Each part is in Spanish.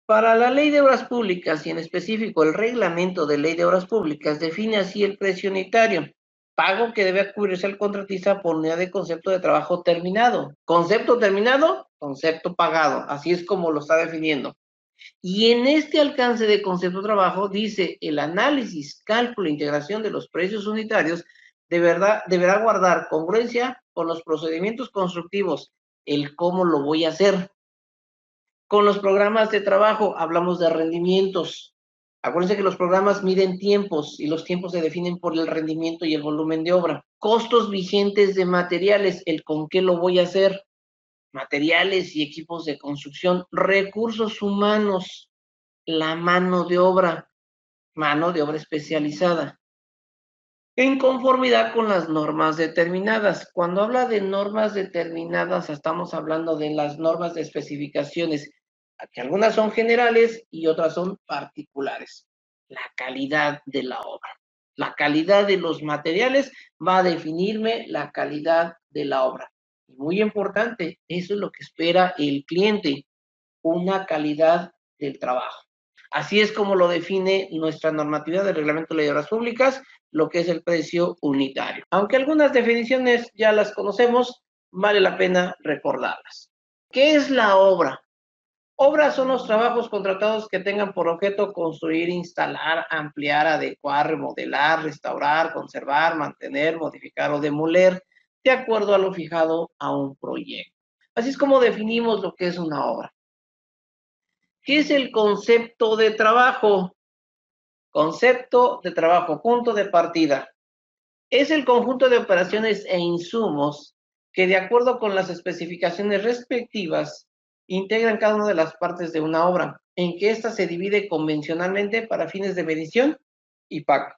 Para la Ley de Obras Públicas y en específico el Reglamento de Ley de Obras Públicas define así el precio unitario, pago que debe cubrirse al contratista por unidad de concepto de trabajo terminado. Concepto terminado, concepto pagado, así es como lo está definiendo. Y en este alcance de concepto de trabajo dice el análisis, cálculo e integración de los precios unitarios deberá guardar congruencia con los procedimientos constructivos, el cómo lo voy a hacer. Con los programas de trabajo hablamos de rendimientos. Acuérdense que los programas miden tiempos y los tiempos se definen por el rendimiento y el volumen de obra. Costos vigentes de materiales, el con qué lo voy a hacer. Materiales y equipos de construcción. Recursos humanos, la mano de obra especializada. En conformidad con las normas determinadas. Cuando habla de normas determinadas, estamos hablando de las normas de especificaciones, que algunas son generales y otras son particulares. La calidad de la obra. La calidad de los materiales va a definirme la calidad de la obra. Y muy importante, eso es lo que espera el cliente, una calidad del trabajo. Así es como lo define nuestra normatividad del Reglamento de Ley de Obras Públicas, lo que es el precio unitario. Aunque algunas definiciones ya las conocemos, vale la pena recordarlas. ¿Qué es la obra? Obras son los trabajos contratados que tengan por objeto construir, instalar, ampliar, adecuar, remodelar, restaurar, conservar, mantener, modificar o demoler, de acuerdo a lo fijado a un proyecto. Así es como definimos lo que es una obra. ¿Qué es el concepto de trabajo? Concepto de trabajo, punto de partida. Es el conjunto de operaciones e insumos que, de acuerdo con las especificaciones respectivas, integran cada una de las partes de una obra, en que ésta se divide convencionalmente para fines de medición y pago.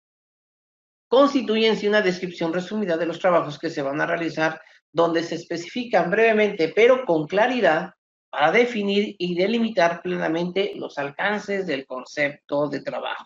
Constituyense una descripción resumida de los trabajos que se van a realizar, donde se especifican brevemente, pero con claridad, para definir y delimitar plenamente los alcances del concepto de trabajo.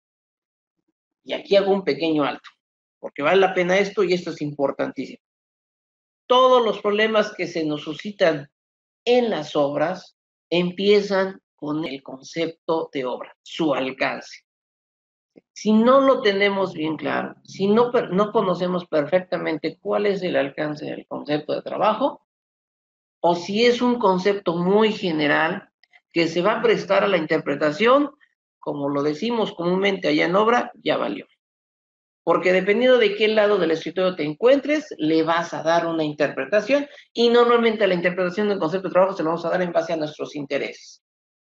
Y aquí hago un pequeño alto, porque vale la pena esto y esto es importantísimo. Todos los problemas que se nos suscitan en las obras empiezan con el concepto de obra, su alcance. Si no lo tenemos bien claro, si no conocemos perfectamente cuál es el alcance del concepto de trabajo, o si es un concepto muy general que se va a prestar a la interpretación, como lo decimos comúnmente allá en obra, ya valió. Porque dependiendo de qué lado del escritorio te encuentres, le vas a dar una interpretación y normalmente la interpretación del concepto de trabajo se lo vamos a dar en base a nuestros intereses.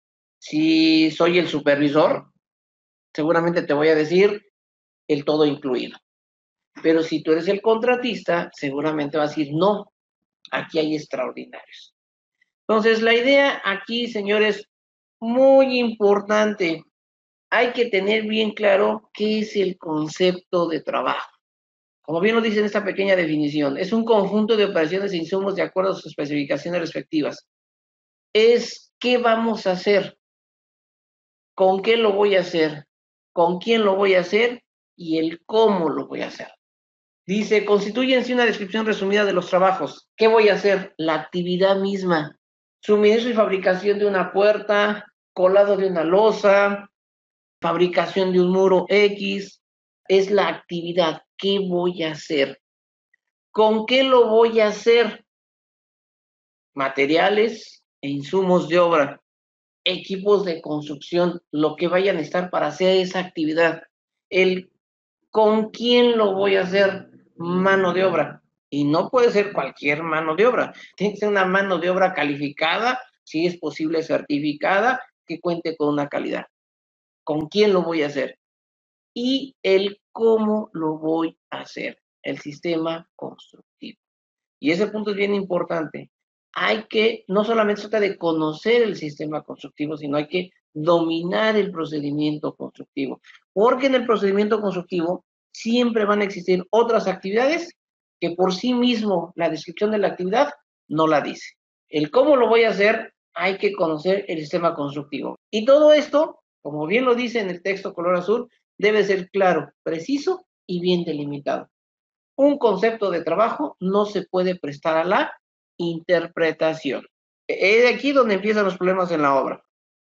Si soy el supervisor, seguramente te voy a decir el todo incluido. Pero si tú eres el contratista, seguramente vas a decir, no, aquí hay extraordinarios. Entonces, la idea aquí, señores, muy importante, hay que tener bien claro qué es el concepto de trabajo. Como bien lo dice en esta pequeña definición, es un conjunto de operaciones e insumos de acuerdo a sus especificaciones respectivas. Es qué vamos a hacer, con qué lo voy a hacer, con quién lo voy a hacer y el cómo lo voy a hacer. Dice, constituye en sí una descripción resumida de los trabajos. ¿Qué voy a hacer? La actividad misma. Suministro y fabricación de una puerta, colado de una losa, fabricación de un muro X. Es la actividad. ¿Qué voy a hacer? ¿Con qué lo voy a hacer? Materiales e insumos de obra, equipos de construcción, lo que vayan a estar para hacer esa actividad. El con quién lo voy a hacer, mano de obra. Y no puede ser cualquier mano de obra. Tiene que ser una mano de obra calificada, si es posible certificada, que cuente con una calidad. ¿Con quién lo voy a hacer? Y el cómo lo voy a hacer, el sistema constructivo. Y ese punto es bien importante. Hay que, no solamente se trata de conocer el sistema constructivo, sino hay que dominar el procedimiento constructivo. Porque en el procedimiento constructivo siempre van a existir otras actividades que por sí mismo la descripción de la actividad no la dice. El cómo lo voy a hacer, hay que conocer el sistema constructivo. Y todo esto, como bien lo dice en el texto color azul, debe ser claro, preciso y bien delimitado. Un concepto de trabajo no se puede prestar a la interpretación. Es de aquí donde empiezan los problemas en la obra.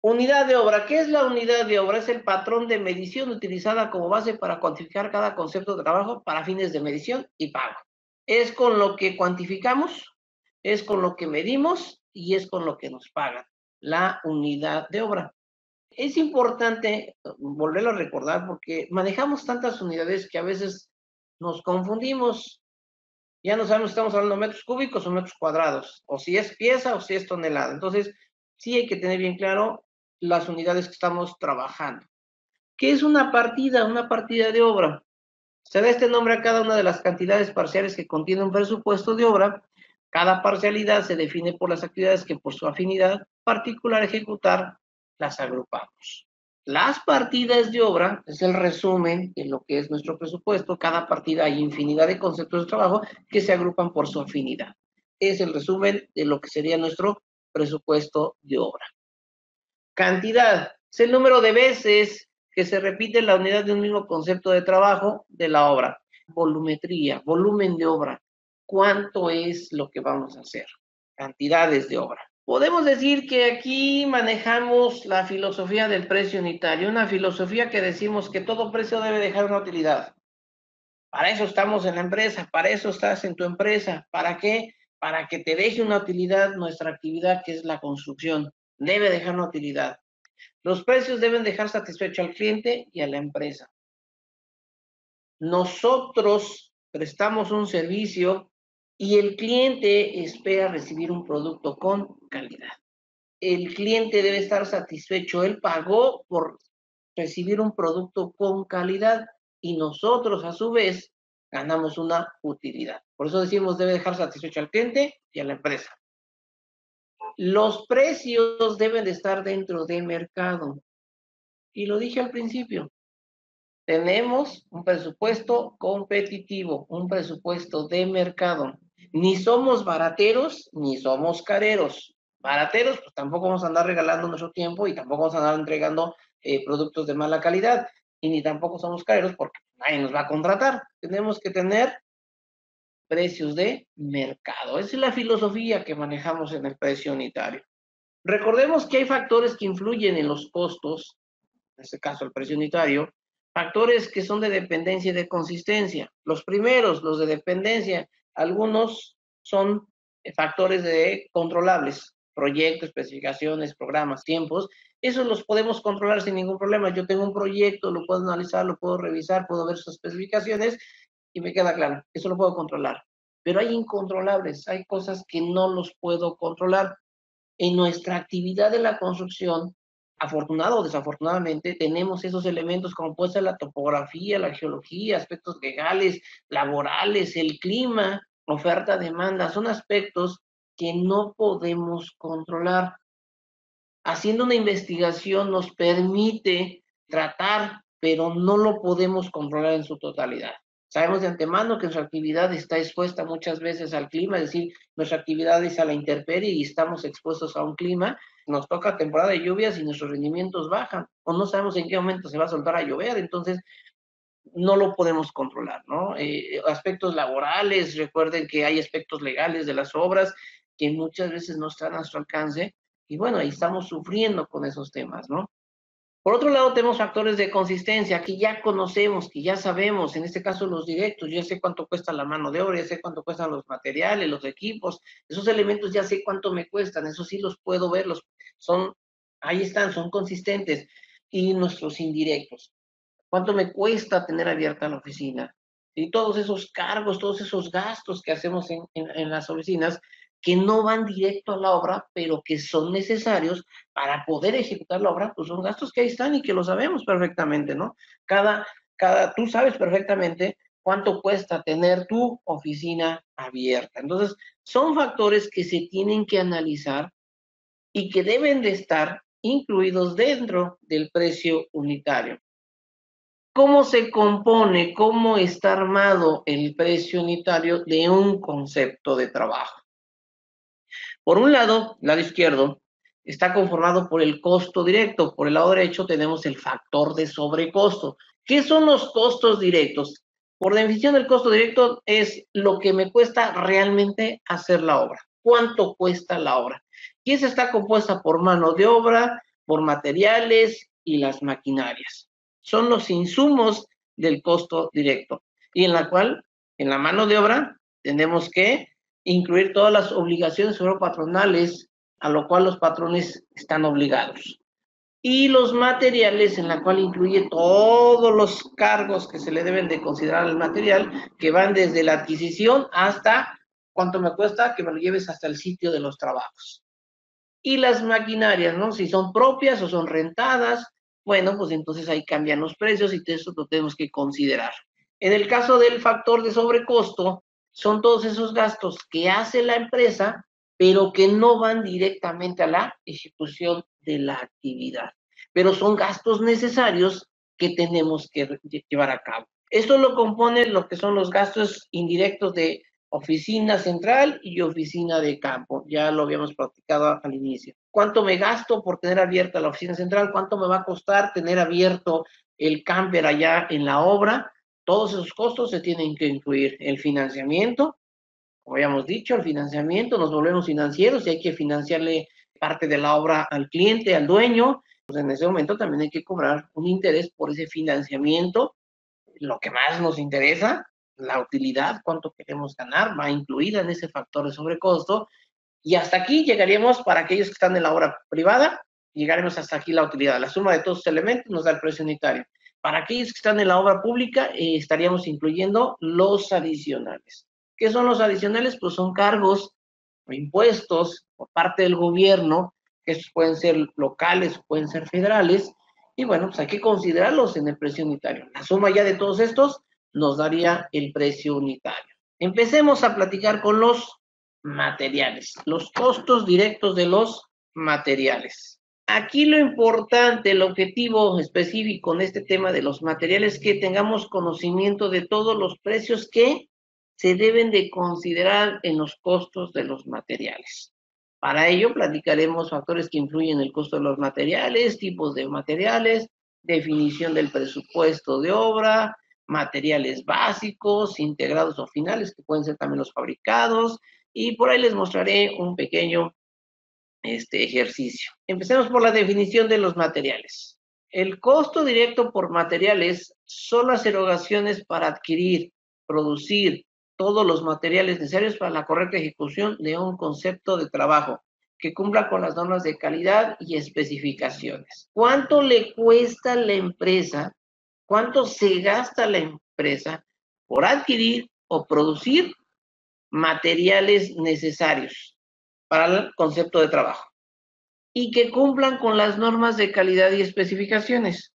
Unidad de obra. ¿Qué es la unidad de obra? Es el patrón de medición utilizada como base para cuantificar cada concepto de trabajo para fines de medición y pago. Es con lo que cuantificamos, es con lo que medimos y es con lo que nos pagan. La unidad de obra. Es importante volverlo a recordar porque manejamos tantas unidades que a veces nos confundimos. Ya no sabemos si estamos hablando de metros cúbicos o metros cuadrados, o si es pieza o si es tonelada. Entonces, sí hay que tener bien claro las unidades que estamos trabajando. ¿Qué es una partida? Una partida de obra. Se da este nombre a cada una de las cantidades parciales que contiene un presupuesto de obra. Cada parcialidad se define por las actividades que por su afinidad particular a ejecutar las agrupamos. Las partidas de obra es el resumen de lo que es nuestro presupuesto. Cada partida hay infinidad de conceptos de trabajo que se agrupan por su afinidad. Es el resumen de lo que sería nuestro presupuesto de obra. Cantidad es el número de veces que se repite la unidad de un mismo concepto de trabajo de la obra. Volumetría, volumen de obra. ¿Cuánto es lo que vamos a hacer? Cantidades de obra. Podemos decir que aquí manejamos la filosofía del precio unitario, una filosofía que decimos que todo precio debe dejar una utilidad. Para eso estamos en la empresa, para eso estás en tu empresa. ¿Para qué? Para que te deje una utilidad nuestra actividad, que es la construcción. Debe dejar una utilidad. Los precios deben dejar satisfecho al cliente y a la empresa. Nosotros prestamos un servicio y el cliente espera recibir un producto con calidad. El cliente debe estar satisfecho. Él pagó por recibir un producto con calidad y nosotros, a su vez, ganamos una utilidad. Por eso decimos, debe dejar satisfecho al cliente y a la empresa. Los precios deben de estar dentro del mercado. Y lo dije al principio, tenemos un presupuesto competitivo, un presupuesto de mercado. Ni somos barateros, ni somos careros. Barateros, pues tampoco vamos a andar regalando nuestro tiempo y tampoco vamos a andar entregando productos de mala calidad. Y ni tampoco somos careros porque nadie nos va a contratar. Tenemos que tener precios de mercado. Esa es la filosofía que manejamos en el precio unitario. Recordemos que hay factores que influyen en los costos, en este caso el precio unitario, factores que son de dependencia y de consistencia. Los primeros, los de dependencia, algunos son factores de controlables, proyectos, especificaciones, programas, tiempos, esos los podemos controlar sin ningún problema. Yo tengo un proyecto, lo puedo analizar, lo puedo revisar, puedo ver sus especificaciones y me queda claro, eso lo puedo controlar. Pero hay incontrolables, hay cosas que no los puedo controlar. En nuestra actividad de la construcción, afortunado o desafortunadamente, tenemos esos elementos como puede ser la topografía, la geología, aspectos legales, laborales, el clima, oferta, demanda, son aspectos que no podemos controlar. Haciendo una investigación nos permite tratar, pero no lo podemos controlar en su totalidad. Sabemos de antemano que nuestra actividad está expuesta muchas veces al clima, es decir, nuestra actividad es a la intemperie y estamos expuestos a un clima. Nos toca temporada de lluvias y nuestros rendimientos bajan, o no sabemos en qué momento se va a soltar a llover, entonces no lo podemos controlar, ¿no? Aspectos laborales, recuerden que hay aspectos legales de las obras que muchas veces no están a nuestro alcance, y bueno, ahí estamos sufriendo con esos temas, ¿no? Por otro lado, tenemos factores de consistencia que ya conocemos, que ya sabemos, en este caso los directos, ya sé cuánto cuesta la mano de obra, ya sé cuánto cuestan los materiales, los equipos, esos elementos ya sé cuánto me cuestan, eso sí los puedo ver, ahí están, son consistentes. Y nuestros indirectos, cuánto me cuesta tener abierta la oficina, y todos esos cargos, todos esos gastos que hacemos en las oficinas, que no van directo a la obra, pero que son necesarios para poder ejecutar la obra, pues son gastos que ahí están y que lo sabemos perfectamente, ¿no? Tú sabes perfectamente cuánto cuesta tener tu oficina abierta. Entonces, son factores que se tienen que analizar y que deben de estar incluidos dentro del precio unitario. ¿Cómo se compone, cómo está armado el precio unitario de un concepto de trabajo? Por un lado izquierdo, está conformado por el costo directo. Por el lado derecho tenemos el factor de sobrecosto. ¿Qué son los costos directos? Por definición, el costo directo es lo que me cuesta realmente hacer la obra. ¿Cuánto cuesta la obra? Y esa está compuesta por mano de obra, por materiales y las maquinarias. Son los insumos del costo directo, y en la cual, en la mano de obra, tenemos que incluir todas las obligaciones patronales a lo cual los patrones están obligados. Y los materiales, en la cual incluye todos los cargos que se le deben de considerar al material, que van desde la adquisición hasta cuánto me cuesta que me lo lleves hasta el sitio de los trabajos. Y las maquinarias, ¿no? Si son propias o son rentadas, bueno, pues entonces ahí cambian los precios y eso lo tenemos que considerar. En el caso del factor de sobrecosto, son todos esos gastos que hace la empresa, pero que no van directamente a la ejecución de la actividad. Pero son gastos necesarios que tenemos que llevar a cabo. Esto lo compone lo que son los gastos indirectos de oficina central y oficina de campo. Ya lo habíamos platicado al inicio. ¿Cuánto me gasto por tener abierta la oficina central? ¿Cuánto me va a costar tener abierto el camper allá en la obra? Todos esos costos se tienen que incluir. El financiamiento, como habíamos dicho, el financiamiento, nos volvemos financieros y hay que financiarle parte de la obra al cliente, al dueño. Pues en ese momento también hay que cobrar un interés por ese financiamiento. Lo que más nos interesa, la utilidad, cuánto queremos ganar, va incluida en ese factor de sobrecosto. Y hasta aquí llegaríamos, para aquellos que están en la obra privada, llegaremos hasta aquí la utilidad. La suma de todos los elementos nos da el precio unitario. Para aquellos que están en la obra pública, estaríamos incluyendo los adicionales. ¿Qué son los adicionales? Pues son cargos o impuestos por parte del gobierno, que estos pueden ser locales o pueden ser federales, y bueno, pues hay que considerarlos en el precio unitario. La suma ya de todos estos nos daría el precio unitario. Empecemos a platicar con los materiales, los costos directos de los materiales. Aquí lo importante, el objetivo específico en este tema de los materiales es que tengamos conocimiento de todos los precios que se deben de considerar en los costos de los materiales. Para ello platicaremos factores que influyen en el costo de los materiales, tipos de materiales, definición del presupuesto de obra, materiales básicos, integrados o finales, que pueden ser también los fabricados, y por ahí les mostraré un pequeño ejercicio. Empecemos por la definición de los materiales. El costo directo por materiales son las erogaciones para adquirir, producir todos los materiales necesarios para la correcta ejecución de un concepto de trabajo que cumpla con las normas de calidad y especificaciones. ¿Cuánto le cuesta a la empresa? ¿Cuánto se gasta la empresa por adquirir o producir materiales necesarios para el concepto de trabajo y que cumplan con las normas de calidad y especificaciones?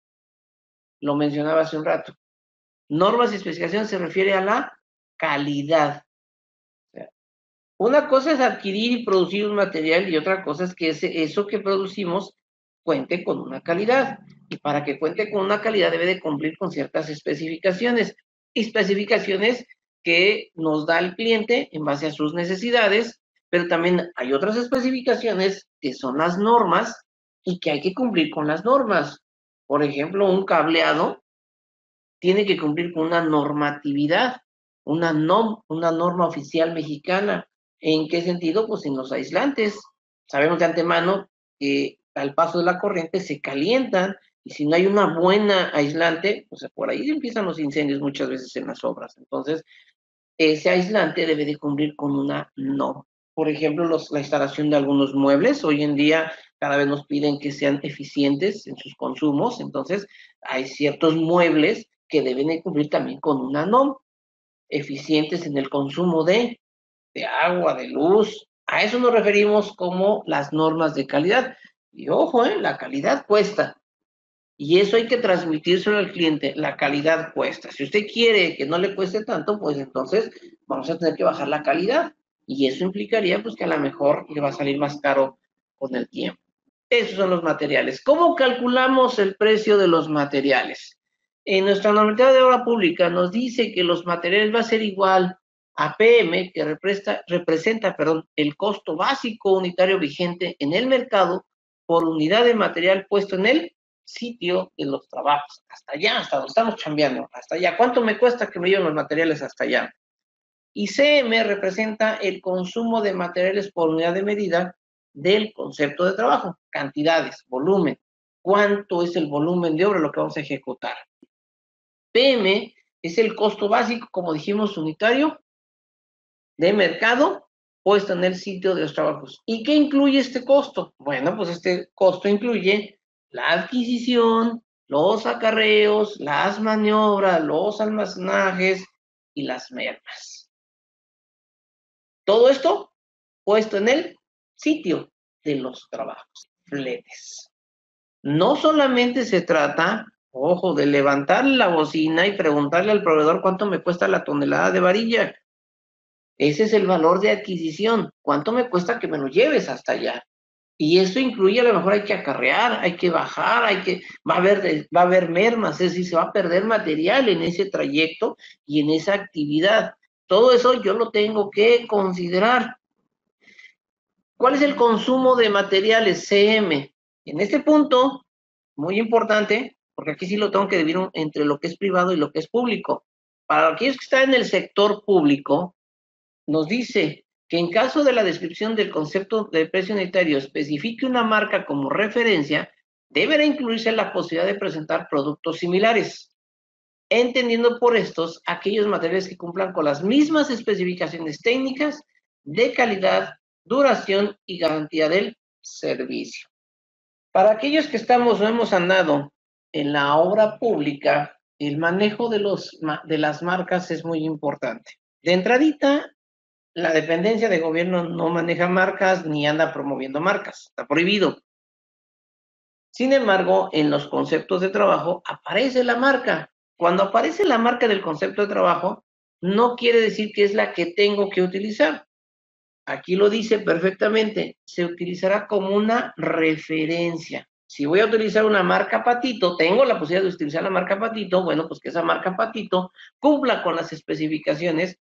Lo mencionaba hace un rato. Normas y especificaciones se refiere a la calidad. O sea, una cosa es adquirir y producir un material y otra cosa es que eso que producimos cuente con una calidad. Y para que cuente con una calidad debe de cumplir con ciertas especificaciones. Especificaciones que nos da el cliente en base a sus necesidades, pero también hay otras especificaciones que son las normas y que hay que cumplir con las normas. Por ejemplo, un cableado tiene que cumplir con una normatividad, una norma oficial mexicana. ¿En qué sentido? Pues en los aislantes. Sabemos de antemano que al paso de la corriente se calientan y si no hay una buena aislante, pues por ahí empiezan los incendios muchas veces en las obras. Entonces, ese aislante debe de cumplir con una norma. Por ejemplo, la instalación de algunos muebles, hoy en día cada vez nos piden que sean eficientes en sus consumos, entonces hay ciertos muebles que deben de cumplir también con una norma, eficientes en el consumo de agua, de luz. A eso nos referimos como las normas de calidad. Y ojo, la calidad cuesta. Y eso hay que transmitírselo al cliente. La calidad cuesta. Si usted quiere que no le cueste tanto, pues entonces vamos a tener que bajar la calidad. Y eso implicaría pues que a lo mejor le va a salir más caro con el tiempo. Esos son los materiales. ¿Cómo calculamos el precio de los materiales? En nuestra normativa de obra pública nos dice que los materiales va a ser igual a PM, que representa el costo básico unitario vigente en el mercado por unidad de material puesto en el sitio de los trabajos. Hasta allá, hasta donde estamos chambeando, hasta allá. ¿Cuánto me cuesta que me lleven los materiales hasta allá? Y CM representa el consumo de materiales por unidad de medida del concepto de trabajo, cantidades, volumen. cuánto es el volumen de obra lo que vamos a ejecutar. PM es el costo básico, como dijimos, unitario de mercado puesto en el sitio de los trabajos. ¿Y qué incluye este costo? Bueno, pues este costo incluye la adquisición, los acarreos, las maniobras, los almacenajes y las mermas. Todo esto puesto en el sitio de los trabajos, fletes. No solamente se trata, ojo, de levantar la bocina y preguntarle al proveedor cuánto me cuesta la tonelada de varilla. Ese es el valor de adquisición. ¿Cuánto me cuesta que me lo lleves hasta allá? Y eso incluye, a lo mejor hay que acarrear, hay que bajar, va a haber mermas, es decir, se va a perder material en ese trayecto y en esa actividad. Todo eso yo lo tengo que considerar. ¿Cuál es el consumo de materiales CM? En este punto, muy importante, porque aquí sí lo tengo que dividir entre lo que es privado y lo que es público. Para aquellos que están en el sector público, nos dice que en caso de la descripción del concepto de precio unitario especifique una marca como referencia, deberá incluirse la posibilidad de presentar productos similares, entendiendo por estos aquellos materiales que cumplan con las mismas especificaciones técnicas de calidad, duración y garantía del servicio. Para aquellos que estamos o hemos andado en la obra pública, el manejo de las marcas es muy importante. De entradita, la dependencia de gobierno no maneja marcas ni anda promoviendo marcas, está prohibido. Sin embargo, en los conceptos de trabajo aparece la marca. Cuando aparece la marca del concepto de trabajo, no quiere decir que es la que tengo que utilizar. Aquí lo dice perfectamente, se utilizará como una referencia. Si voy a utilizar una marca Patito, tengo la posibilidad de utilizar la marca Patito, bueno, pues que esa marca Patito cumpla con las especificaciones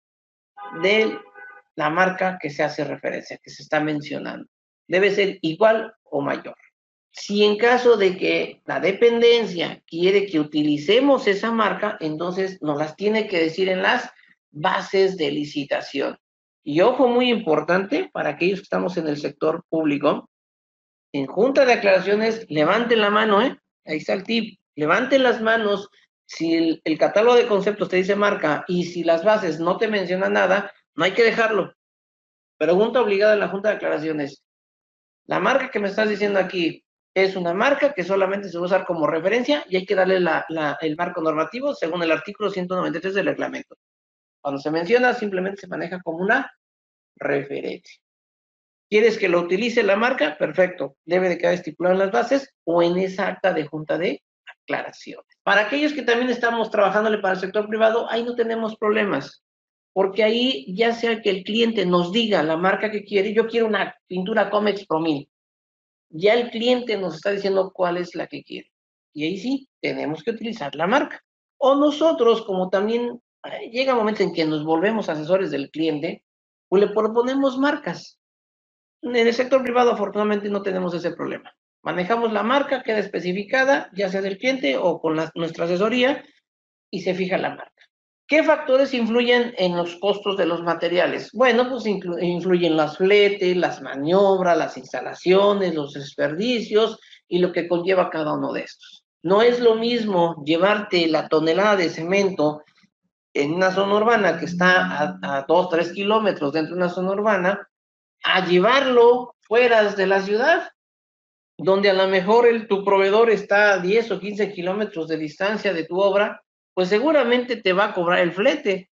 de la marca que se hace referencia, que se está mencionando. Debe ser igual o mayor. Si en caso de que la dependencia quiere que utilicemos esa marca, entonces nos las tiene que decir en las bases de licitación. Y ojo, muy importante para aquellos que estamos en el sector público, en junta de aclaraciones, levanten la mano, ahí está el tip, levanten las manos. Si el catálogo de conceptos te dice marca y si las bases no te mencionan nada, no hay que dejarlo. Pregunta obligada en la junta de aclaraciones. La marca que me estás diciendo aquí es una marca que solamente se va a usar como referencia y hay que darle el marco normativo según el artículo 193 del reglamento. Cuando se menciona, simplemente se maneja como una referencia. ¿Quieres que lo utilice la marca? Perfecto. Debe de quedar estipulado en las bases o en esa acta de junta de aclaraciones. Para aquellos que también estamos trabajándole para el sector privado, ahí no tenemos problemas. Porque ahí ya sea que el cliente nos diga la marca que quiere, yo quiero una pintura Comex Promil. Ya el cliente nos está diciendo cuál es la que quiere. Y ahí sí, tenemos que utilizar la marca. O nosotros, como también llega momentos en que nos volvemos asesores del cliente, pues le proponemos marcas. En el sector privado, afortunadamente, no tenemos ese problema. Manejamos la marca, queda especificada, ya sea del cliente o con nuestra asesoría, y se fija la marca. ¿Qué factores influyen en los costos de los materiales? Bueno, pues influyen las fletes, las maniobras, las instalaciones, los desperdicios y lo que conlleva cada uno de estos. No es lo mismo llevarte la tonelada de cemento en una zona urbana que está a 2, 3 kilómetros dentro de una zona urbana, a llevarlo fuera de la ciudad, donde a lo mejor tu proveedor está a 10 o 15 kilómetros de distancia de tu obra, pues seguramente te va a cobrar el flete.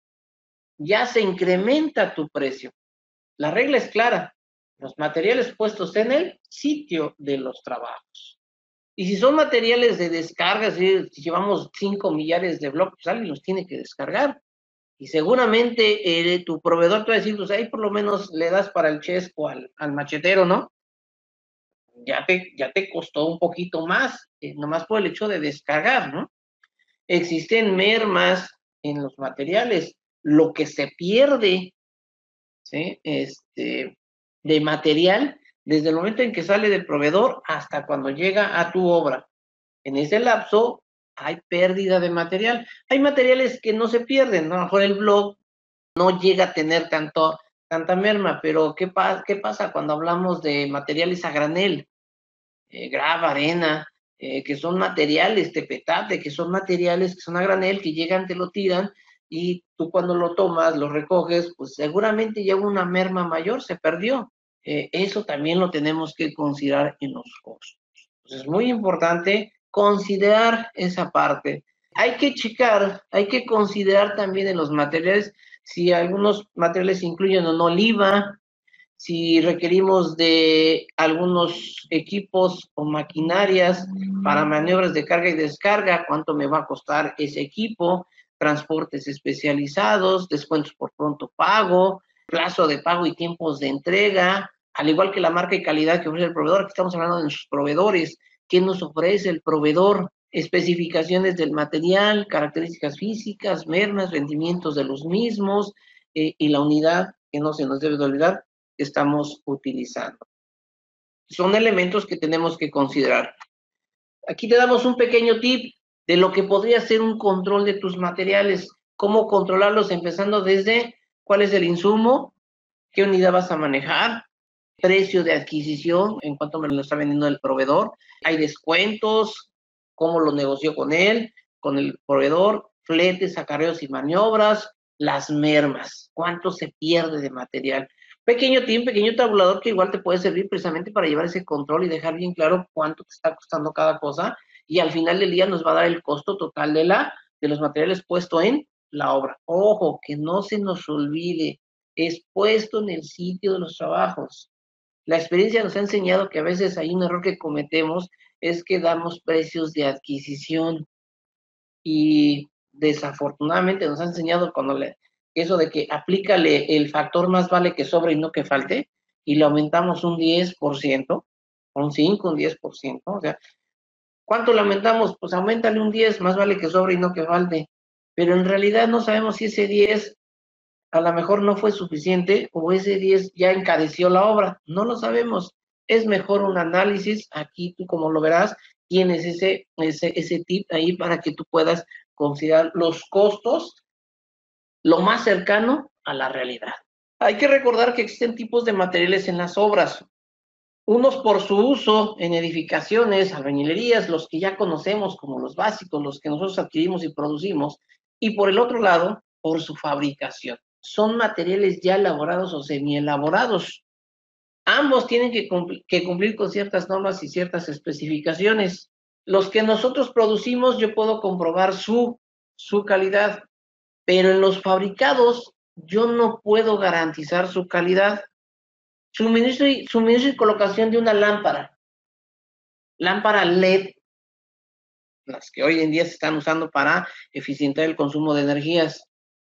Ya se incrementa tu precio. La regla es clara, los materiales puestos en el sitio de los trabajos. Y si son materiales de descarga, si llevamos 5 millares de bloques, pues alguien los tiene que descargar. Y seguramente tu proveedor te va a decir, pues ahí por lo menos le das para el chesco al machetero, ¿no? Ya te costó un poquito más, nomás por el hecho de descargar, ¿no? Existen mermas en los materiales, lo que se pierde, ¿sí? De material desde el momento en que sale del proveedor hasta cuando llega a tu obra. En ese lapso hay pérdida de material. Hay materiales que no se pierden, ¿no? A lo mejor el blog no llega a tener tanta merma, pero ¿qué pasa cuando hablamos de materiales a granel? Grava, arena, que son materiales tepetate, que son materiales que son a granel, que llegan, te lo tiran, y tú cuando lo tomas, lo recoges, pues seguramente ya hubo una merma mayor, se perdió. Eso también lo tenemos que considerar en los costos. Entonces es muy importante considerar esa parte. Hay que checar, hay que considerar también en los materiales si algunos materiales incluyen o no oliva, si requerimos de algunos equipos o maquinarias para maniobras de carga y descarga, cuánto me va a costar ese equipo, transportes especializados, descuentos por pronto pago, plazo de pago y tiempos de entrega, al igual que la marca y calidad que ofrece el proveedor. Aquí estamos hablando de nuestros proveedores. ¿Qué nos ofrece el proveedor? Especificaciones del material, características físicas, mermas, rendimientos de los mismos, y la unidad, que no se nos debe de olvidar, que estamos utilizando. Son elementos que tenemos que considerar. Aquí te damos un pequeño tip de lo que podría ser un control de tus materiales, cómo controlarlos, empezando desde cuál es el insumo, qué unidad vas a manejar, precio de adquisición, en cuánto me lo está vendiendo el proveedor, hay descuentos, cómo lo negoció con él, con el proveedor, fletes, acarreos y maniobras, las mermas, cuánto se pierde de material. Pequeño tip, pequeño tabulador que igual te puede servir precisamente para llevar ese control y dejar bien claro cuánto te está costando cada cosa, y al final del día nos va a dar el costo total de los materiales puesto en la obra. Ojo, que no se nos olvide, es puesto en el sitio de los trabajos. La experiencia nos ha enseñado que a veces hay un error que cometemos, es que damos precios de adquisición, y desafortunadamente nos ha enseñado eso de que aplícale el factor más vale que sobre y no que falte, y le aumentamos un 10%, un 5, un 10%, o sea, ¿cuánto le aumentamos? Pues aumentale un 10, más vale que sobre y no que falte, pero en realidad no sabemos si ese 10 a lo mejor no fue suficiente o ese 10 ya encareció la obra, no lo sabemos. Es mejor un análisis, aquí tú como lo verás, tienes ese tip ahí para que tú puedas considerar los costos lo más cercano a la realidad. Hay que recordar que existen tipos de materiales en las obras, unos por su uso en edificaciones, albañilerías, los que ya conocemos como los básicos, los que nosotros adquirimos y producimos, y por el otro lado, por su fabricación. Son materiales ya elaborados o semi-elaborados. Ambos tienen que cumplir con ciertas normas y ciertas especificaciones. Los que nosotros producimos, yo puedo comprobar su calidad, pero en los fabricados, yo no puedo garantizar su calidad. Suministro y colocación de una lámpara LED, las que hoy en día se están usando para eficientar el consumo de energías.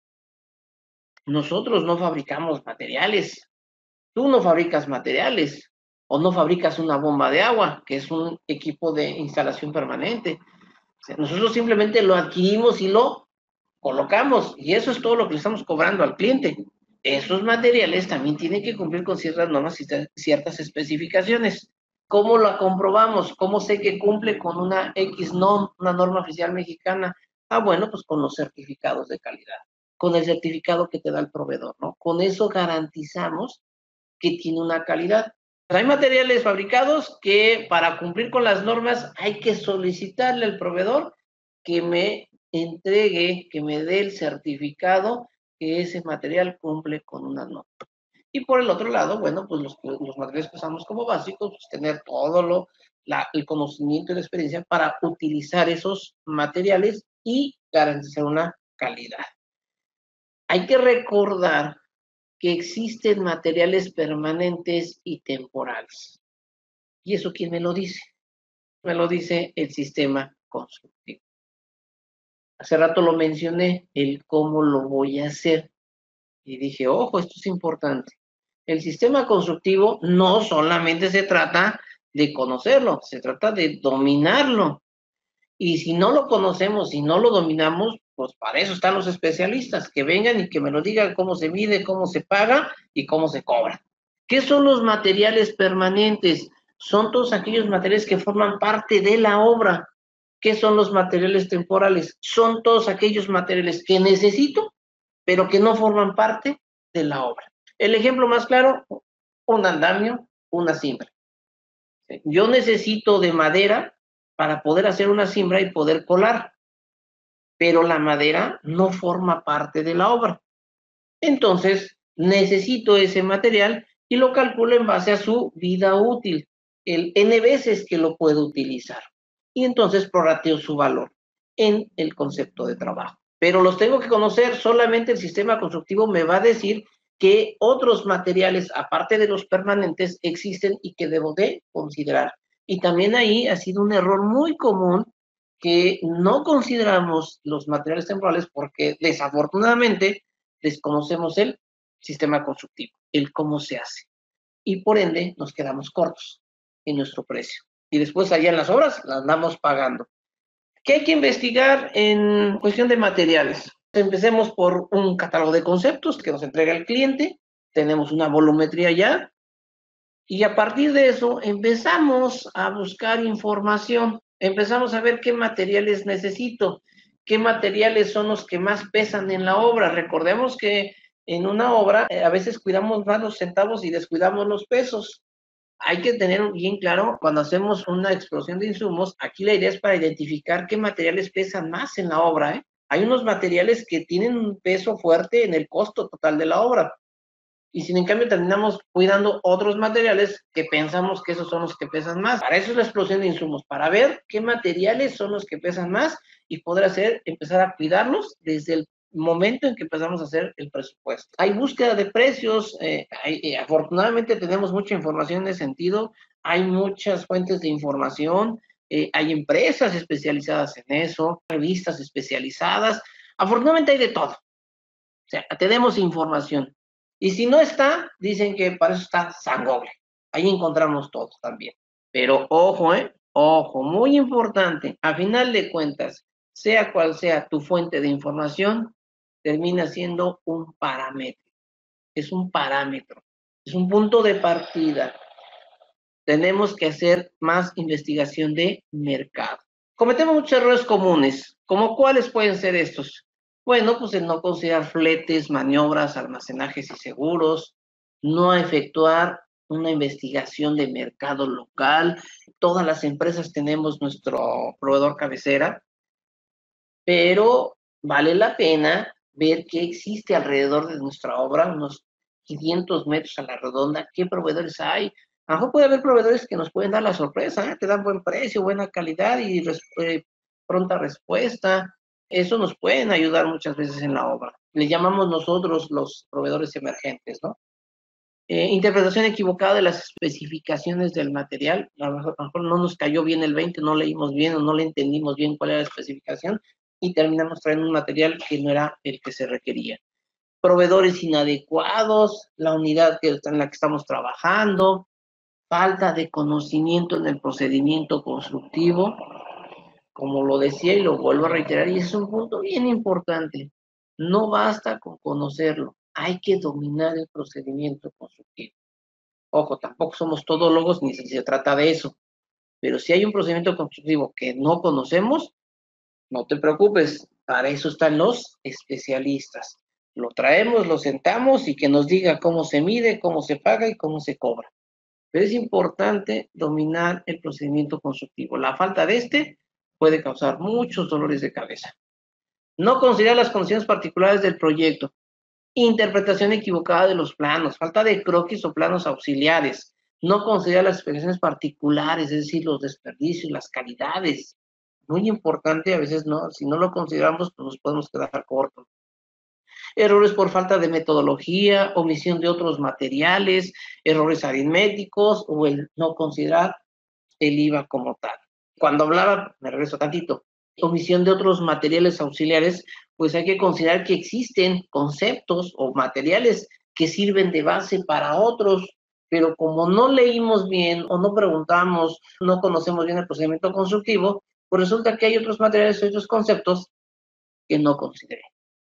Nosotros no fabricamos materiales, tú no fabricas materiales, o no fabricas una bomba de agua, que es un equipo de instalación permanente. O sea, nosotros simplemente lo adquirimos y lo colocamos, y eso es todo lo que le estamos cobrando al cliente. Esos materiales también tienen que cumplir con ciertas normas y ciertas especificaciones. ¿Cómo la comprobamos? ¿Cómo sé que cumple con una XNOM, una norma oficial mexicana? Ah, bueno, pues con los certificados de calidad, con el certificado que te da el proveedor, ¿no? Con eso garantizamos que tiene una calidad. Hay materiales fabricados que para cumplir con las normas hay que solicitarle al proveedor que me entregue, que me dé el certificado que ese material cumple con una norma. Y por el otro lado, bueno, pues los materiales que usamos como básicos, pues tener todo el conocimiento y la experiencia para utilizar esos materiales y garantizar una calidad. Hay que recordar que existen materiales permanentes y temporales. ¿Y eso quién me lo dice? Me lo dice el sistema constructivo. Hace rato lo mencioné, el cómo lo voy a hacer. Y dije, ojo, esto es importante. El sistema constructivo no solamente se trata de conocerlo, se trata de dominarlo. Y si no lo conocemos, si no lo dominamos, pues para eso están los especialistas, que vengan y que me lo digan cómo se mide, cómo se paga y cómo se cobra. ¿Qué son los materiales permanentes? Son todos aquellos materiales que forman parte de la obra. ¿Qué son los materiales temporales? Son todos aquellos materiales que necesito, pero que no forman parte de la obra. El ejemplo más claro, un andamio, una cimbra. Yo necesito de madera para poder hacer una cimbra y poder colar, pero la madera no forma parte de la obra. Entonces, necesito ese material y lo calculo en base a su vida útil, el N veces que lo puedo utilizar. Y entonces prorrateo su valor en el concepto de trabajo. Pero los tengo que conocer, solamente el sistema constructivo me va a decir que otros materiales, aparte de los permanentes, existen y que debo de considerar. Y también ahí ha sido un error muy común que no consideramos los materiales temporales porque desafortunadamente desconocemos el sistema constructivo, el cómo se hace. Y por ende nos quedamos cortos en nuestro precio. Y después allá en las obras las andamos pagando. ¿Qué hay que investigar en cuestión de materiales? Empecemos por un catálogo de conceptos que nos entrega el cliente. Tenemos una volumetría ya. Y a partir de eso empezamos a buscar información. Empezamos a ver qué materiales necesito, qué materiales son los que más pesan en la obra. Recordemos que en una obra a veces cuidamos más los centavos y descuidamos los pesos. Hay que tener bien claro cuando hacemos una explosión de insumos, aquí la idea es para identificar qué materiales pesan más en la obra, ¿eh? Hay unos materiales que tienen un peso fuerte en el costo total de la obra. Y sin en cambio terminamos cuidando otros materiales que pensamos que esos son los que pesan más. Para eso es la explosión de insumos, para ver qué materiales son los que pesan más y poder empezar a cuidarlos desde el momento en que empezamos a hacer el presupuesto. Hay búsqueda de precios, afortunadamente tenemos mucha información en ese sentido, hay muchas fuentes de información, hay empresas especializadas en eso, revistas especializadas, afortunadamente hay de todo. O sea, tenemos información. Y si no está, dicen que para eso está San Google. Ahí encontramos todo también. Pero ojo, ojo, muy importante. A final de cuentas, sea cual sea tu fuente de información, termina siendo un parámetro. Es un parámetro. Es un punto de partida. Tenemos que hacer más investigación de mercado. Cometemos muchos errores comunes. ¿Cómo cuáles pueden ser estos? Bueno, pues el no considerar fletes, maniobras, almacenajes y seguros, no efectuar una investigación de mercado local. Todas las empresas tenemos nuestro proveedor cabecera, pero vale la pena ver qué existe alrededor de nuestra obra, unos 500 metros a la redonda, qué proveedores hay. A lo mejor puede haber proveedores que nos pueden dar la sorpresa, te dan buen precio, buena calidad y pronta respuesta. Eso nos pueden ayudar muchas veces en la obra. Le llamamos nosotros los proveedores emergentes, ¿no? Interpretación equivocada de las especificaciones del material. A lo mejor no nos cayó bien el 20, no leímos bien o no le entendimos bien cuál era la especificación y terminamos trayendo un material que no era el que se requería. Proveedores inadecuados, la unidad en la que estamos trabajando, falta de conocimiento en el procedimiento constructivo, como lo decía y lo vuelvo a reiterar, y es un punto bien importante. No basta con conocerlo, hay que dominar el procedimiento constructivo. Ojo, tampoco somos todólogos ni se trata de eso, pero si hay un procedimiento constructivo que no conocemos, no te preocupes, para eso están los especialistas. Lo traemos, lo sentamos y que nos diga cómo se mide, cómo se paga y cómo se cobra. Pero es importante dominar el procedimiento constructivo. La falta de este puede causar muchos dolores de cabeza. No considerar las condiciones particulares del proyecto. Interpretación equivocada de los planos. Falta de croquis o planos auxiliares. No considerar las especificaciones particulares, es decir, los desperdicios, las calidades. Muy importante, a veces no, si no lo consideramos, pues nos podemos quedar cortos. Errores por falta de metodología, omisión de otros materiales, errores aritméticos o el no considerar el IVA como tal. Cuando hablaba, me regreso tantito, omisión de otros materiales auxiliares, pues hay que considerar que existen conceptos o materiales que sirven de base para otros, pero como no leímos bien o no preguntamos, no conocemos bien el procedimiento constructivo, pues resulta que hay otros materiales y otros conceptos que no consideré.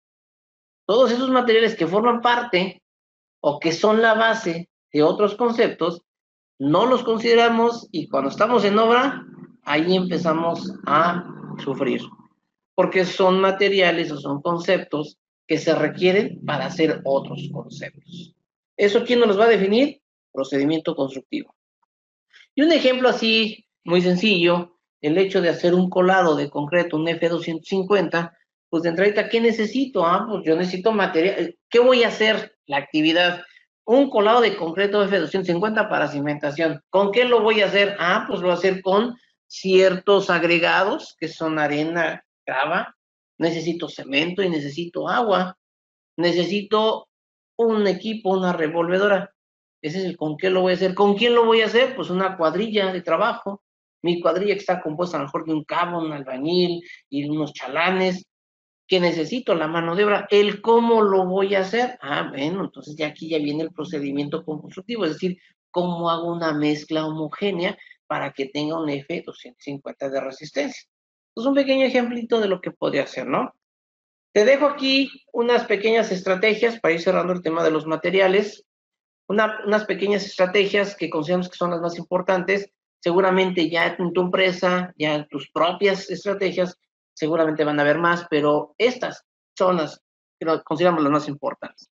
Todos esos materiales que forman parte o que son la base de otros conceptos, no los consideramos y cuando estamos en obra, ahí empezamos a sufrir, porque son materiales o son conceptos que se requieren para hacer otros conceptos. ¿Eso quién nos los va a definir? Procedimiento constructivo. Y un ejemplo así, muy sencillo, el hecho de hacer un colado de concreto, un F250, pues de entrada, ¿qué necesito? Pues yo necesito material. ¿Qué voy a hacer? La actividad. Un colado de concreto F250 para cimentación. ¿Con qué lo voy a hacer? Pues lo voy a hacer con ciertos agregados, que son arena, grava. Necesito cemento y necesito agua. Necesito un equipo, una revolvedora. Ese es el con qué lo voy a hacer. ¿Con quién lo voy a hacer? Pues una cuadrilla de trabajo. Mi cuadrilla que está compuesta a lo mejor de un cabo, un albañil y unos chalanes, que necesito la mano de obra. ¿El cómo lo voy a hacer? Bueno, entonces ya aquí ya viene el procedimiento constructivo, es decir, cómo hago una mezcla homogénea para que tenga un F250 de resistencia. Es un pequeño ejemplito de lo que podría hacer, ¿no? Te dejo aquí unas pequeñas estrategias para ir cerrando el tema de los materiales, unas pequeñas estrategias que consideramos que son las más importantes. Seguramente ya en tu empresa, ya en tus propias estrategias, seguramente van a haber más, pero estas son las que consideramos las más importantes.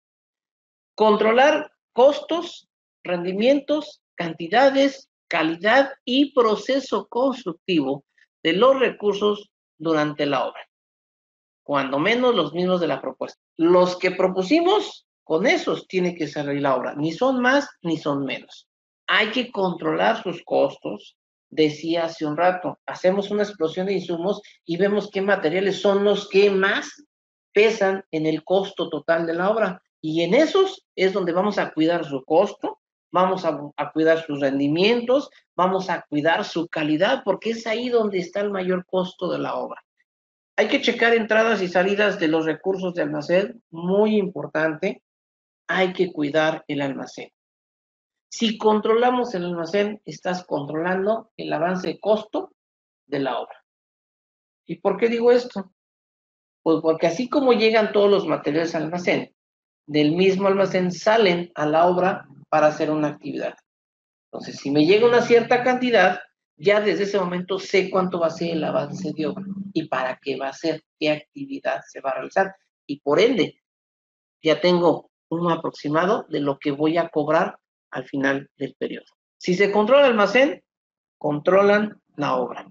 Controlar costos, rendimientos, cantidades, calidad y proceso constructivo de los recursos durante la obra. Cuando menos los mismos de la propuesta. Los que propusimos, con esos tiene que salir la obra. Ni son más ni son menos. Hay que controlar sus costos. Decía hace un rato, hacemos una explosión de insumos y vemos qué materiales son los que más pesan en el costo total de la obra. Y en esos es donde vamos a cuidar su costo, vamos a cuidar sus rendimientos, vamos a cuidar su calidad, porque es ahí donde está el mayor costo de la obra. Hay que checar entradas y salidas de los recursos de almacén, muy importante. Hay que cuidar el almacén. Si controlamos el almacén, estás controlando el avance de costo de la obra. ¿Y por qué digo esto? Pues porque así como llegan todos los materiales al almacén, del mismo almacén salen a la obra para hacer una actividad. Entonces, si me llega una cierta cantidad, ya desde ese momento sé cuánto va a ser el avance de obra y para qué va a ser, qué actividad se va a realizar. Y por ende, ya tengo un aproximado de lo que voy a cobrar al final del periodo. Si se controla el almacén, controlan la obra.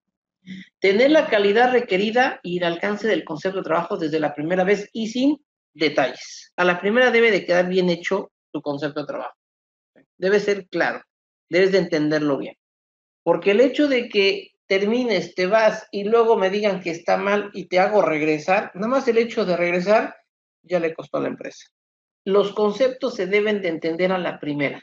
Tener la calidad requerida y el alcance del concepto de trabajo desde la primera vez y sin detalles. A la primera debe de quedar bien hecho tu concepto de trabajo. Debe ser claro, debes de entenderlo bien. Porque el hecho de que termines, te vas y luego me digan que está mal y te hago regresar, nada más el hecho de regresar ya le costó a la empresa. Los conceptos se deben de entender a la primera.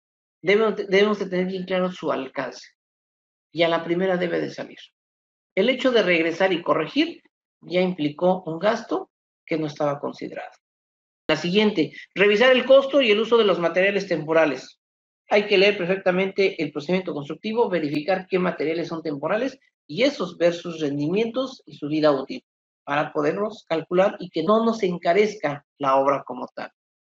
Debemos de tener bien claro su alcance. Y a la primera debe de salir. El hecho de regresar y corregir ya implicó un gasto que no estaba considerado. La siguiente, revisar el costo y el uso de los materiales temporales. Hay que leer perfectamente el procedimiento constructivo, verificar qué materiales son temporales y esos ver sus rendimientos y su vida útil para poderlos calcular y que no nos encarezca la obra como tal.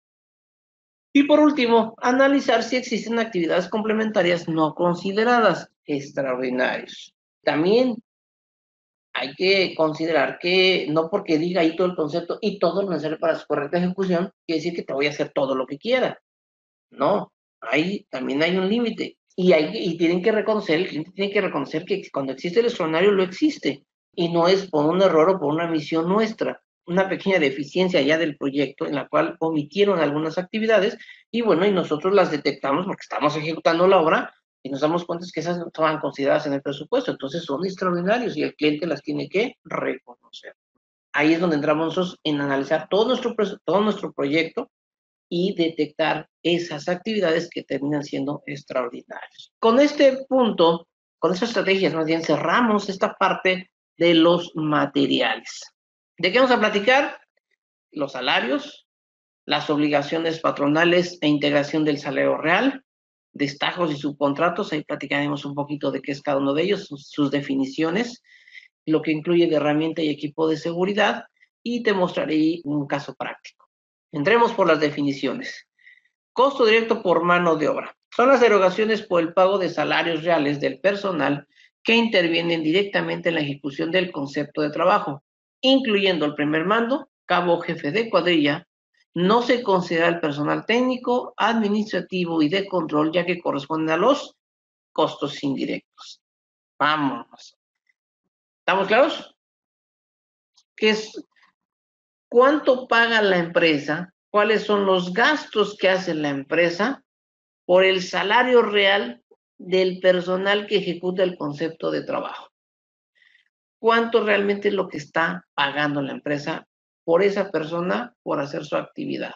Y por último, analizar si existen actividades complementarias no consideradas extraordinarias. También hay que considerar que no porque diga ahí todo el concepto y todo lo necesario para su correcta ejecución, quiere decir que te voy a hacer todo lo que quiera. No, también hay un límite. Y tienen que reconocer, el cliente tiene que reconocer que cuando existe el extraordinario, lo existe. Y no es por un error o por una misión nuestra, una pequeña deficiencia ya del proyecto en la cual omitieron algunas actividades y bueno, y nosotros las detectamos porque estamos ejecutando la obra y nos damos cuenta que esas no estaban consideradas en el presupuesto, entonces son extraordinarios y el cliente las tiene que reconocer. Ahí es donde entramos nosotros en analizar todo nuestro proyecto y detectar esas actividades que terminan siendo extraordinarias. Con este punto, con estas estrategias, más bien cerramos esta parte de los materiales. ¿De qué vamos a platicar? Los salarios, las obligaciones patronales e integración del salario real, destajos y subcontratos, ahí platicaremos un poquito de qué es cada uno de ellos, sus definiciones, lo que incluye de herramienta y equipo de seguridad, y te mostraré un caso práctico. Entremos por las definiciones. Costo directo por mano de obra. Son las erogaciones por el pago de salarios reales del personal que intervienen directamente en la ejecución del concepto de trabajo, incluyendo el primer mando, cabo jefe de cuadrilla. No se considera el personal técnico, administrativo y de control, ya que corresponden a los costos indirectos. Vámonos. ¿Estamos claros? ¿Qué es? ¿Cuánto paga la empresa? ¿Cuáles son los gastos que hace la empresa por el salario real del personal que ejecuta el concepto de trabajo? ¿Cuánto realmente es lo que está pagando la empresa por esa persona por hacer su actividad?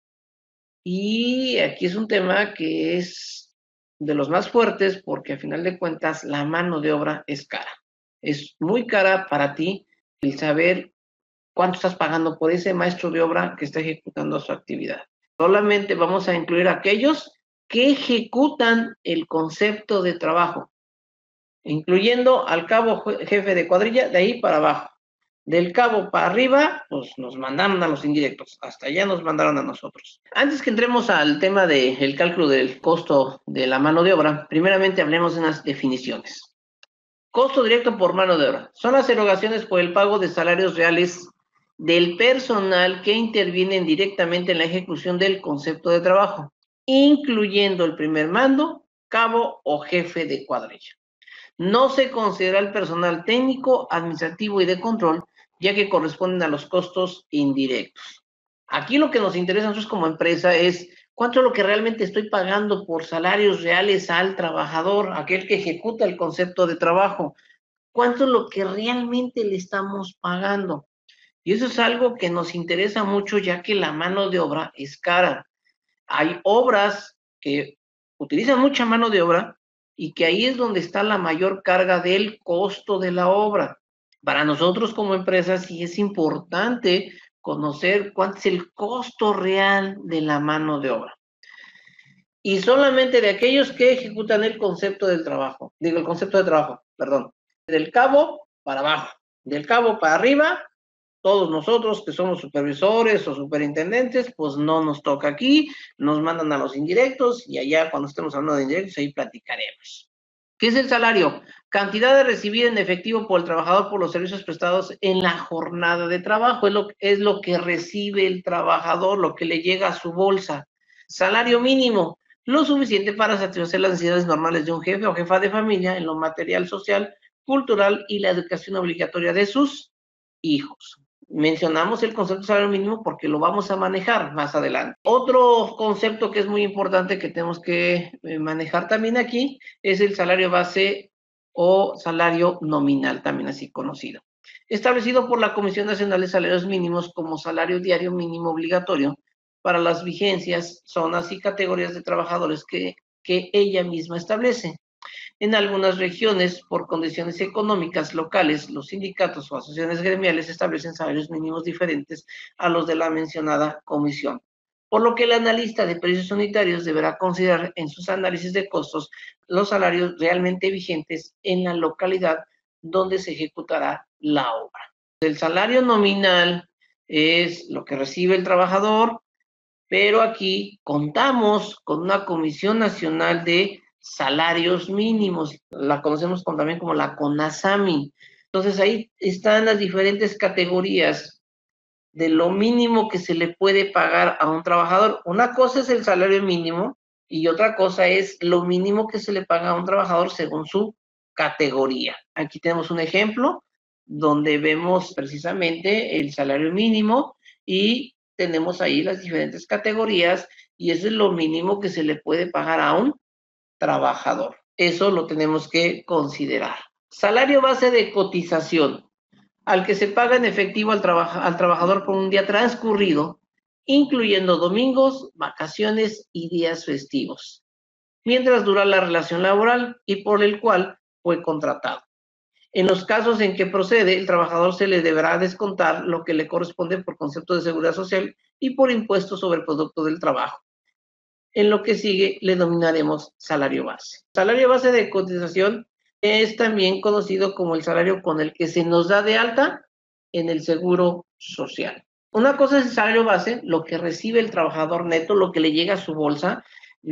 Y aquí es un tema que es de los más fuertes porque a final de cuentas la mano de obra es cara. Es muy cara para ti el saber cuánto estás pagando por ese maestro de obra que está ejecutando su actividad. Solamente vamos a incluir a aquellos que ejecutan el concepto de trabajo, incluyendo al cabo jefe de cuadrilla, de ahí para abajo. Del cabo para arriba, pues nos mandaron a los indirectos, hasta allá nos mandaron a nosotros. Antes que entremos al tema del cálculo del costo de la mano de obra, primeramente hablemos de unas definiciones. Costo directo por mano de obra. Son las erogaciones por el pago de salarios reales del personal que intervienen directamente en la ejecución del concepto de trabajo, incluyendo el primer mando, cabo o jefe de cuadrilla. No se considera el personal técnico, administrativo y de control, ya que corresponden a los costos indirectos. Aquí lo que nos interesa a nosotros como empresa es cuánto es lo que realmente estoy pagando por salarios reales al trabajador, aquel que ejecuta el concepto de trabajo. ¿Cuánto es lo que realmente le estamos pagando? Y eso es algo que nos interesa mucho, ya que la mano de obra es cara. Hay obras que utilizan mucha mano de obra y que ahí es donde está la mayor carga del costo de la obra. Para nosotros como empresa sí es importante conocer cuánto es el costo real de la mano de obra. Y solamente de aquellos que ejecutan el concepto del trabajo, digo el concepto de trabajo, perdón, del cabo para abajo, del cabo para arriba, todos nosotros que somos supervisores o superintendentes, pues no nos toca aquí, nos mandan a los indirectos y allá cuando estemos hablando de indirectos, ahí platicaremos. ¿Qué es el salario? Cantidad de recibida en efectivo por el trabajador por los servicios prestados en la jornada de trabajo. Es lo que recibe el trabajador, lo que le llega a su bolsa. Salario mínimo, lo suficiente para satisfacer las necesidades normales de un jefe o jefa de familia en lo material, social, cultural y la educación obligatoria de sus hijos. Mencionamos el concepto de salario mínimo porque lo vamos a manejar más adelante. Otro concepto que es muy importante que tenemos que manejar también aquí es el salario base o salario nominal, también así conocido. Establecido por la Comisión Nacional de Salarios Mínimos como salario diario mínimo obligatorio para las vigencias, zonas y categorías de trabajadores que ella misma establece. En algunas regiones, por condiciones económicas locales, los sindicatos o asociaciones gremiales establecen salarios mínimos diferentes a los de la mencionada comisión, por lo que el analista de precios unitarios deberá considerar en sus análisis de costos los salarios realmente vigentes en la localidad donde se ejecutará la obra. El salario nominal es lo que recibe el trabajador, pero aquí contamos con una Comisión Nacional de Salarios Mínimos, la conocemos también como la CONASAMI. Entonces ahí están las diferentes categorías de lo mínimo que se le puede pagar a un trabajador. Una cosa es el salario mínimo y otra cosa es lo mínimo que se le paga a un trabajador según su categoría. Aquí tenemos un ejemplo donde vemos precisamente el salario mínimo y tenemos ahí las diferentes categorías y eso es lo mínimo que se le puede pagar a un trabajador. Eso lo tenemos que considerar. Salario base de cotización, al que se paga en efectivo al trabajador por un día transcurrido, incluyendo domingos, vacaciones y días festivos, mientras dura la relación laboral y por el cual fue contratado. En los casos en que procede, el trabajador se le deberá descontar lo que le corresponde por concepto de seguridad social y por impuesto sobre el producto del trabajo. En lo que sigue le denominaremos salario base. Salario base de cotización es también conocido como el salario con el que se nos da de alta en el seguro social. Una cosa es el salario base, lo que recibe el trabajador neto, lo que le llega a su bolsa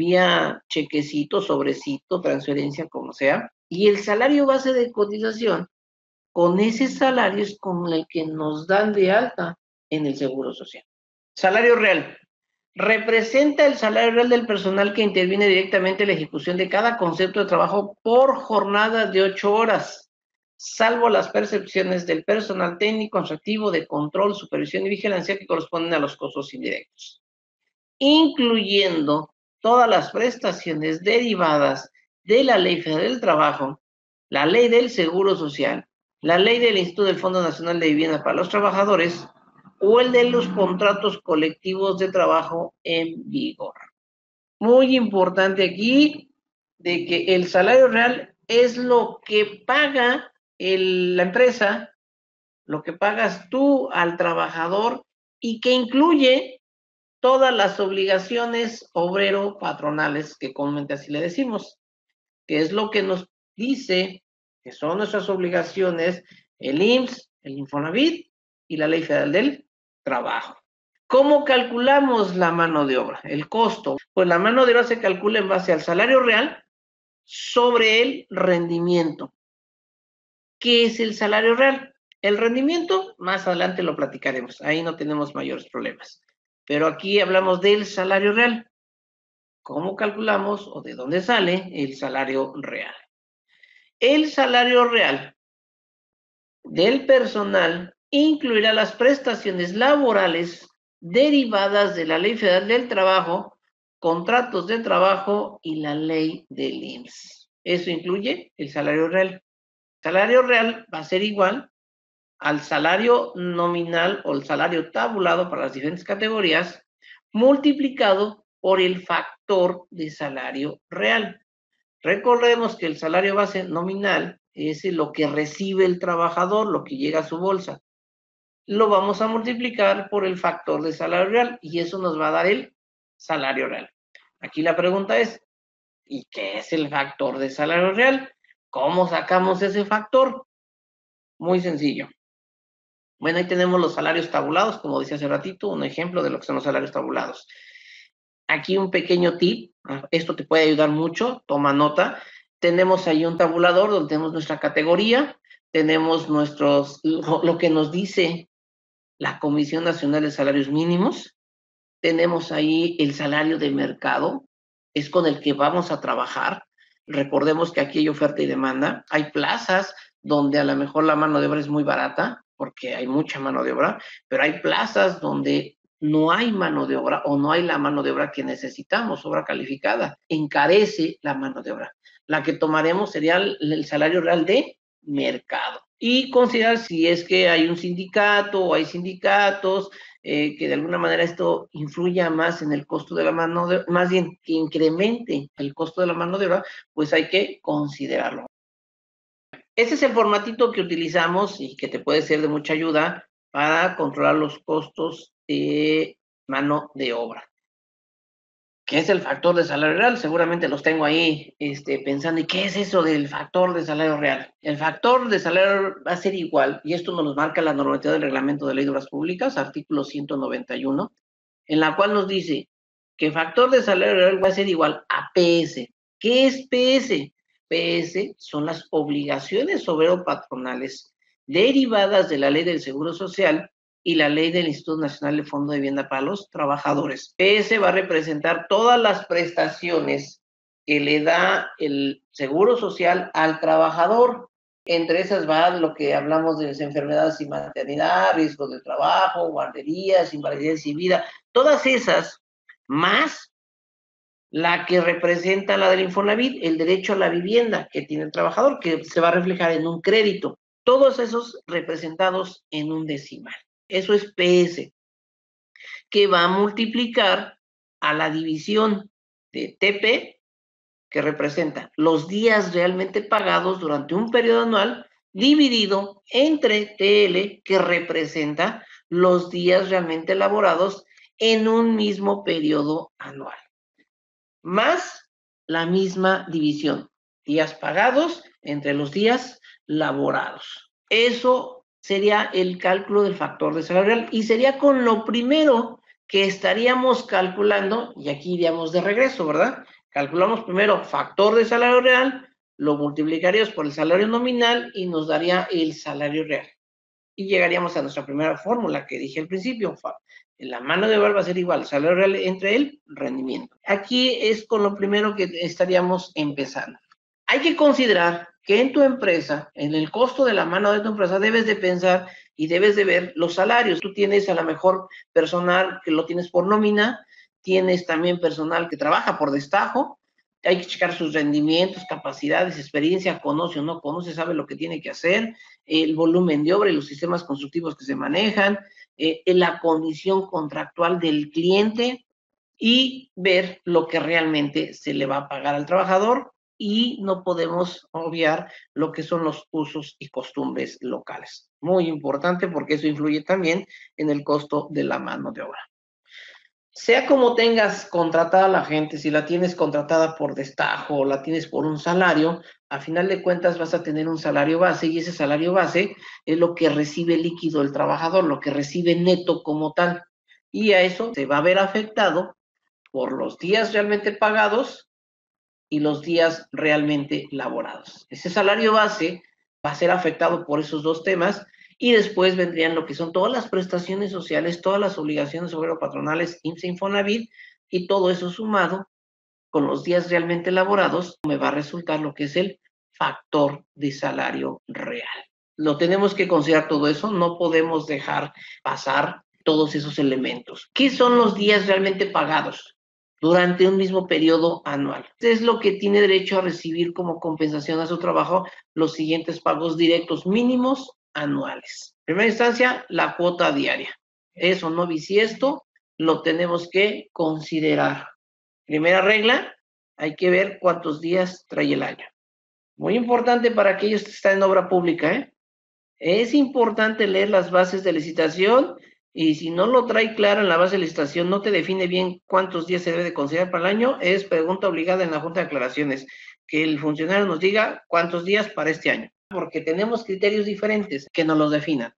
vía chequecito, sobrecito, transferencia, como sea. Y el salario base de cotización, con ese salario es con el que nos dan de alta en el seguro social. Salario real. representa el salario real del personal que interviene directamente en la ejecución de cada concepto de trabajo por jornada de 8 horas, salvo las percepciones del personal técnico, administrativo, de control, supervisión y vigilancia que corresponden a los costos indirectos, incluyendo todas las prestaciones derivadas de la Ley Federal del Trabajo, la Ley del Seguro Social, la Ley del Instituto del Fondo Nacional de Vivienda para los Trabajadores o el de los contratos colectivos de trabajo en vigor. Muy importante aquí de que el salario real es lo que paga la empresa, lo que pagas tú al trabajador y que incluye todas las obligaciones obrero-patronales, que comúnmente así le decimos, que es lo que nos dice que son nuestras obligaciones el IMSS, el Infonavit y la Ley Federal del Trabajo. ¿Cómo calculamos la mano de obra? El costo. Pues la mano de obra se calcula en base al salario real sobre el rendimiento. ¿Qué es el salario real? El rendimiento, más adelante lo platicaremos. Ahí no tenemos mayores problemas. Pero aquí hablamos del salario real. ¿Cómo calculamos o de dónde sale el salario real? El salario real del personal incluirá las prestaciones laborales derivadas de la Ley Federal del Trabajo, contratos de trabajo y la ley del IMSS. Eso incluye el salario real. El salario real va a ser igual al salario nominal o el salario tabulado para las diferentes categorías, multiplicado por el factor de salario real. Recordemos que el salario base nominal es lo que recibe el trabajador, lo que llega a su bolsa. Lo vamos a multiplicar por el factor de salario real y eso nos va a dar el salario real. Aquí la pregunta es, ¿y qué es el factor de salario real? ¿Cómo sacamos ese factor? Muy sencillo. Bueno, ahí tenemos los salarios tabulados, como decía hace ratito, un ejemplo de lo que son los salarios tabulados. Aquí un pequeño tip, esto te puede ayudar mucho, toma nota. Tenemos ahí un tabulador donde tenemos nuestra categoría, tenemos lo que nos dice la Comisión Nacional de Salarios Mínimos, tenemos ahí el salario de mercado, es con el que vamos a trabajar. Recordemos que aquí hay oferta y demanda, hay plazas donde a lo mejor la mano de obra es muy barata, porque hay mucha mano de obra, pero hay plazas donde no hay mano de obra o no hay la mano de obra que necesitamos, obra calificada, encarece la mano de obra. La que tomaremos sería el salario real de mercado. Y considerar si es que hay un sindicato o hay sindicatos, que de alguna manera esto influya más en el costo de la mano de obra, más bien que incremente el costo de la mano de obra, pues hay que considerarlo. Ese es el formatito que utilizamos y que te puede ser de mucha ayuda para controlar los costos de mano de obra. ¿Qué es el factor de salario real? Seguramente los tengo ahí pensando, ¿y qué es eso del factor de salario real? El factor de salario va a ser igual, y esto nos lo marca la normatividad del Reglamento de Ley de Obras Públicas, artículo 191, en la cual nos dice que factor de salario real va a ser igual a PS. ¿Qué es PS? PS son las obligaciones obrero-patronales derivadas de la Ley del Seguro Social y la Ley del Instituto Nacional de Fondo de Vivienda para los Trabajadores. PS va a representar todas las prestaciones que le da el Seguro Social al trabajador. Entre esas va lo que hablamos de las enfermedades y maternidad, riesgos de trabajo, guarderías, invalidez y vida, todas esas, más la que representa la del Infonavit, el derecho a la vivienda que tiene el trabajador, que se va a reflejar en un crédito. Todos esos representados en un decimal. Eso es PS, que va a multiplicar a la división de TP, que representa los días realmente pagados durante un periodo anual, dividido entre TL, que representa los días realmente elaborados en un mismo periodo anual, más la misma división, días pagados entre los días laborados. Eso sería el cálculo del factor de salario real y sería con lo primero que estaríamos calculando, y aquí iríamos de regreso, ¿verdad? Calculamos primero factor de salario real, lo multiplicaríamos por el salario nominal y nos daría el salario real. y llegaríamos a nuestra primera fórmula que dije al principio. La mano de obra va a ser igual, salario real entre el rendimiento. Aquí es con lo primero que estaríamos empezando. Hay que considerar que en tu empresa, en el costo de la mano de tu empresa, debes de pensar y debes de ver los salarios. Tú tienes a lo mejor personal que lo tienes por nómina, tienes también personal que trabaja por destajo, hay que checar sus rendimientos, capacidades, experiencia, conoce o no conoce, sabe lo que tiene que hacer, el volumen de obra y los sistemas constructivos que se manejan, la condición contractual del cliente y ver lo que realmente se le va a pagar al trabajador, y no podemos obviar lo que son los usos y costumbres locales. Muy importante porque eso influye también en el costo de la mano de obra. Sea como tengas contratada a la gente, si la tienes contratada por destajo o la tienes por un salario, a final de cuentas vas a tener un salario base, y ese salario base es lo que recibe líquido el trabajador, lo que recibe neto como tal. Y a eso se va a ver afectado por los días realmente pagados y los días realmente laborados. Ese salario base va a ser afectado por esos dos temas, y después vendrían lo que son todas las prestaciones sociales, todas las obligaciones obrero-patronales, IMSS e Infonavit, y todo eso sumado con los días realmente laborados me va a resultar lo que es el factor de salario real. Lo tenemos que considerar todo eso, no podemos dejar pasar todos esos elementos. ¿Qué son los días realmente pagados durante un mismo periodo anual? Es lo que tiene derecho a recibir como compensación a su trabajo los siguientes pagos directos mínimos anuales. En primera instancia, la cuota diaria. Eso no bisiesto, lo tenemos que considerar. Primera regla, hay que ver cuántos días trae el año. Muy importante para aquellos que están en obra pública, ¿eh? Es importante leer las bases de licitación, y si no lo trae claro en la base de licitación, no te define bien cuántos días se debe de considerar para el año, es pregunta obligada en la Junta de Aclaraciones, que el funcionario nos diga cuántos días para este año, porque tenemos criterios diferentes que nos los definan.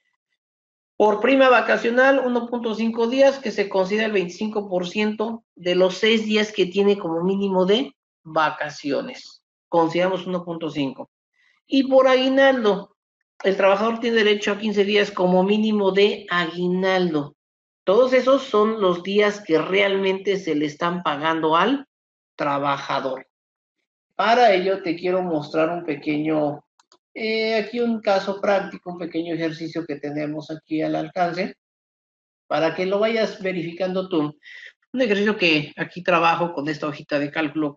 Por prima vacacional, 1.5 días, que se considera el 25% de los 6 días que tiene como mínimo de vacaciones. Consideramos 1.5. Y por aguinaldo, el trabajador tiene derecho a 15 días como mínimo de aguinaldo. Todos esos son los días que realmente se le están pagando al trabajador. Para ello te quiero mostrar un pequeño, aquí un caso práctico, un pequeño ejercicio que tenemos aquí al alcance, para que lo vayas verificando tú. Un ejercicio que aquí trabajo con esta hojita de cálculo.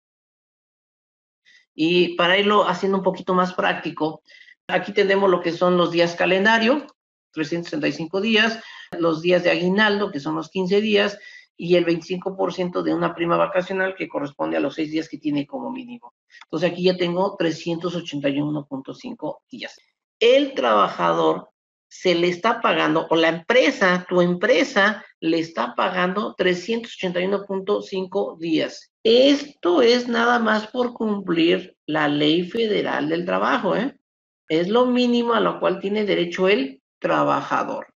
Y para irlo haciendo un poquito más práctico, aquí tenemos lo que son los días calendario, 365 días, los días de aguinaldo, que son los 15 días, y el 25% de una prima vacacional, que corresponde a los 6 días que tiene como mínimo. Entonces aquí ya tengo 381.5 días. El trabajador se le está pagando, o la empresa, tu empresa, le está pagando 381.5 días. Esto es nada más por cumplir la Ley Federal del Trabajo, ¿eh? Es lo mínimo a lo cual tiene derecho el trabajador.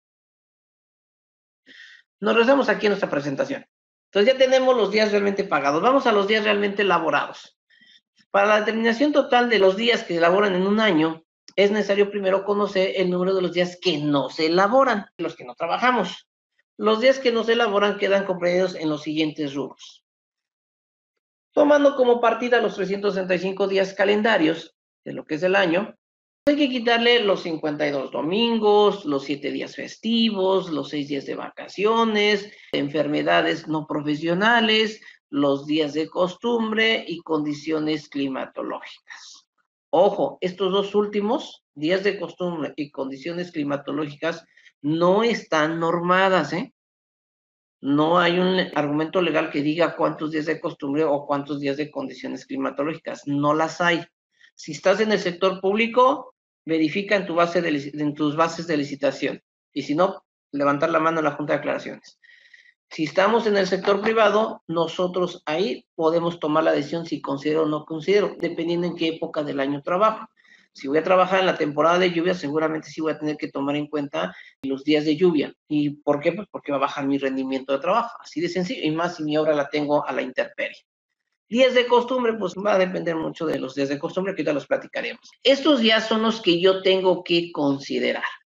Nos regresamos aquí a nuestra presentación. Entonces ya tenemos los días realmente pagados. Vamos a los días realmente laborados. Para la determinación total de los días que se elaboran en un año, es necesario primero conocer el número de los días que no se elaboran, los que no trabajamos. Los días que no se elaboran quedan comprendidos en los siguientes rubros. Tomando como partida los 365 días calendarios de lo que es el año, hay que quitarle los 52 domingos, los 7 días festivos, los 6 días de vacaciones, enfermedades no profesionales, los días de costumbre y condiciones climatológicas. Ojo, estos dos últimos, días de costumbre y condiciones climatológicas, no están normadas, ¿eh? No hay un argumento legal que diga cuántos días de costumbre o cuántos días de condiciones climatológicas. No las hay. Si estás en el sector público, verifica en tus bases de licitación. Y si no, levantar la mano en la Junta de Aclaraciones. Si estamos en el sector privado, nosotros ahí podemos tomar la decisión si considero o no considero, dependiendo en qué época del año trabajo. Si voy a trabajar en la temporada de lluvia, seguramente sí voy a tener que tomar en cuenta los días de lluvia. ¿Y por qué? Pues porque va a bajar mi rendimiento de trabajo. Así de sencillo, y más si mi obra la tengo a la intemperie. Días de costumbre, pues va a depender mucho de los días de costumbre, que ya los platicaremos. Estos días son los que yo tengo que considerar.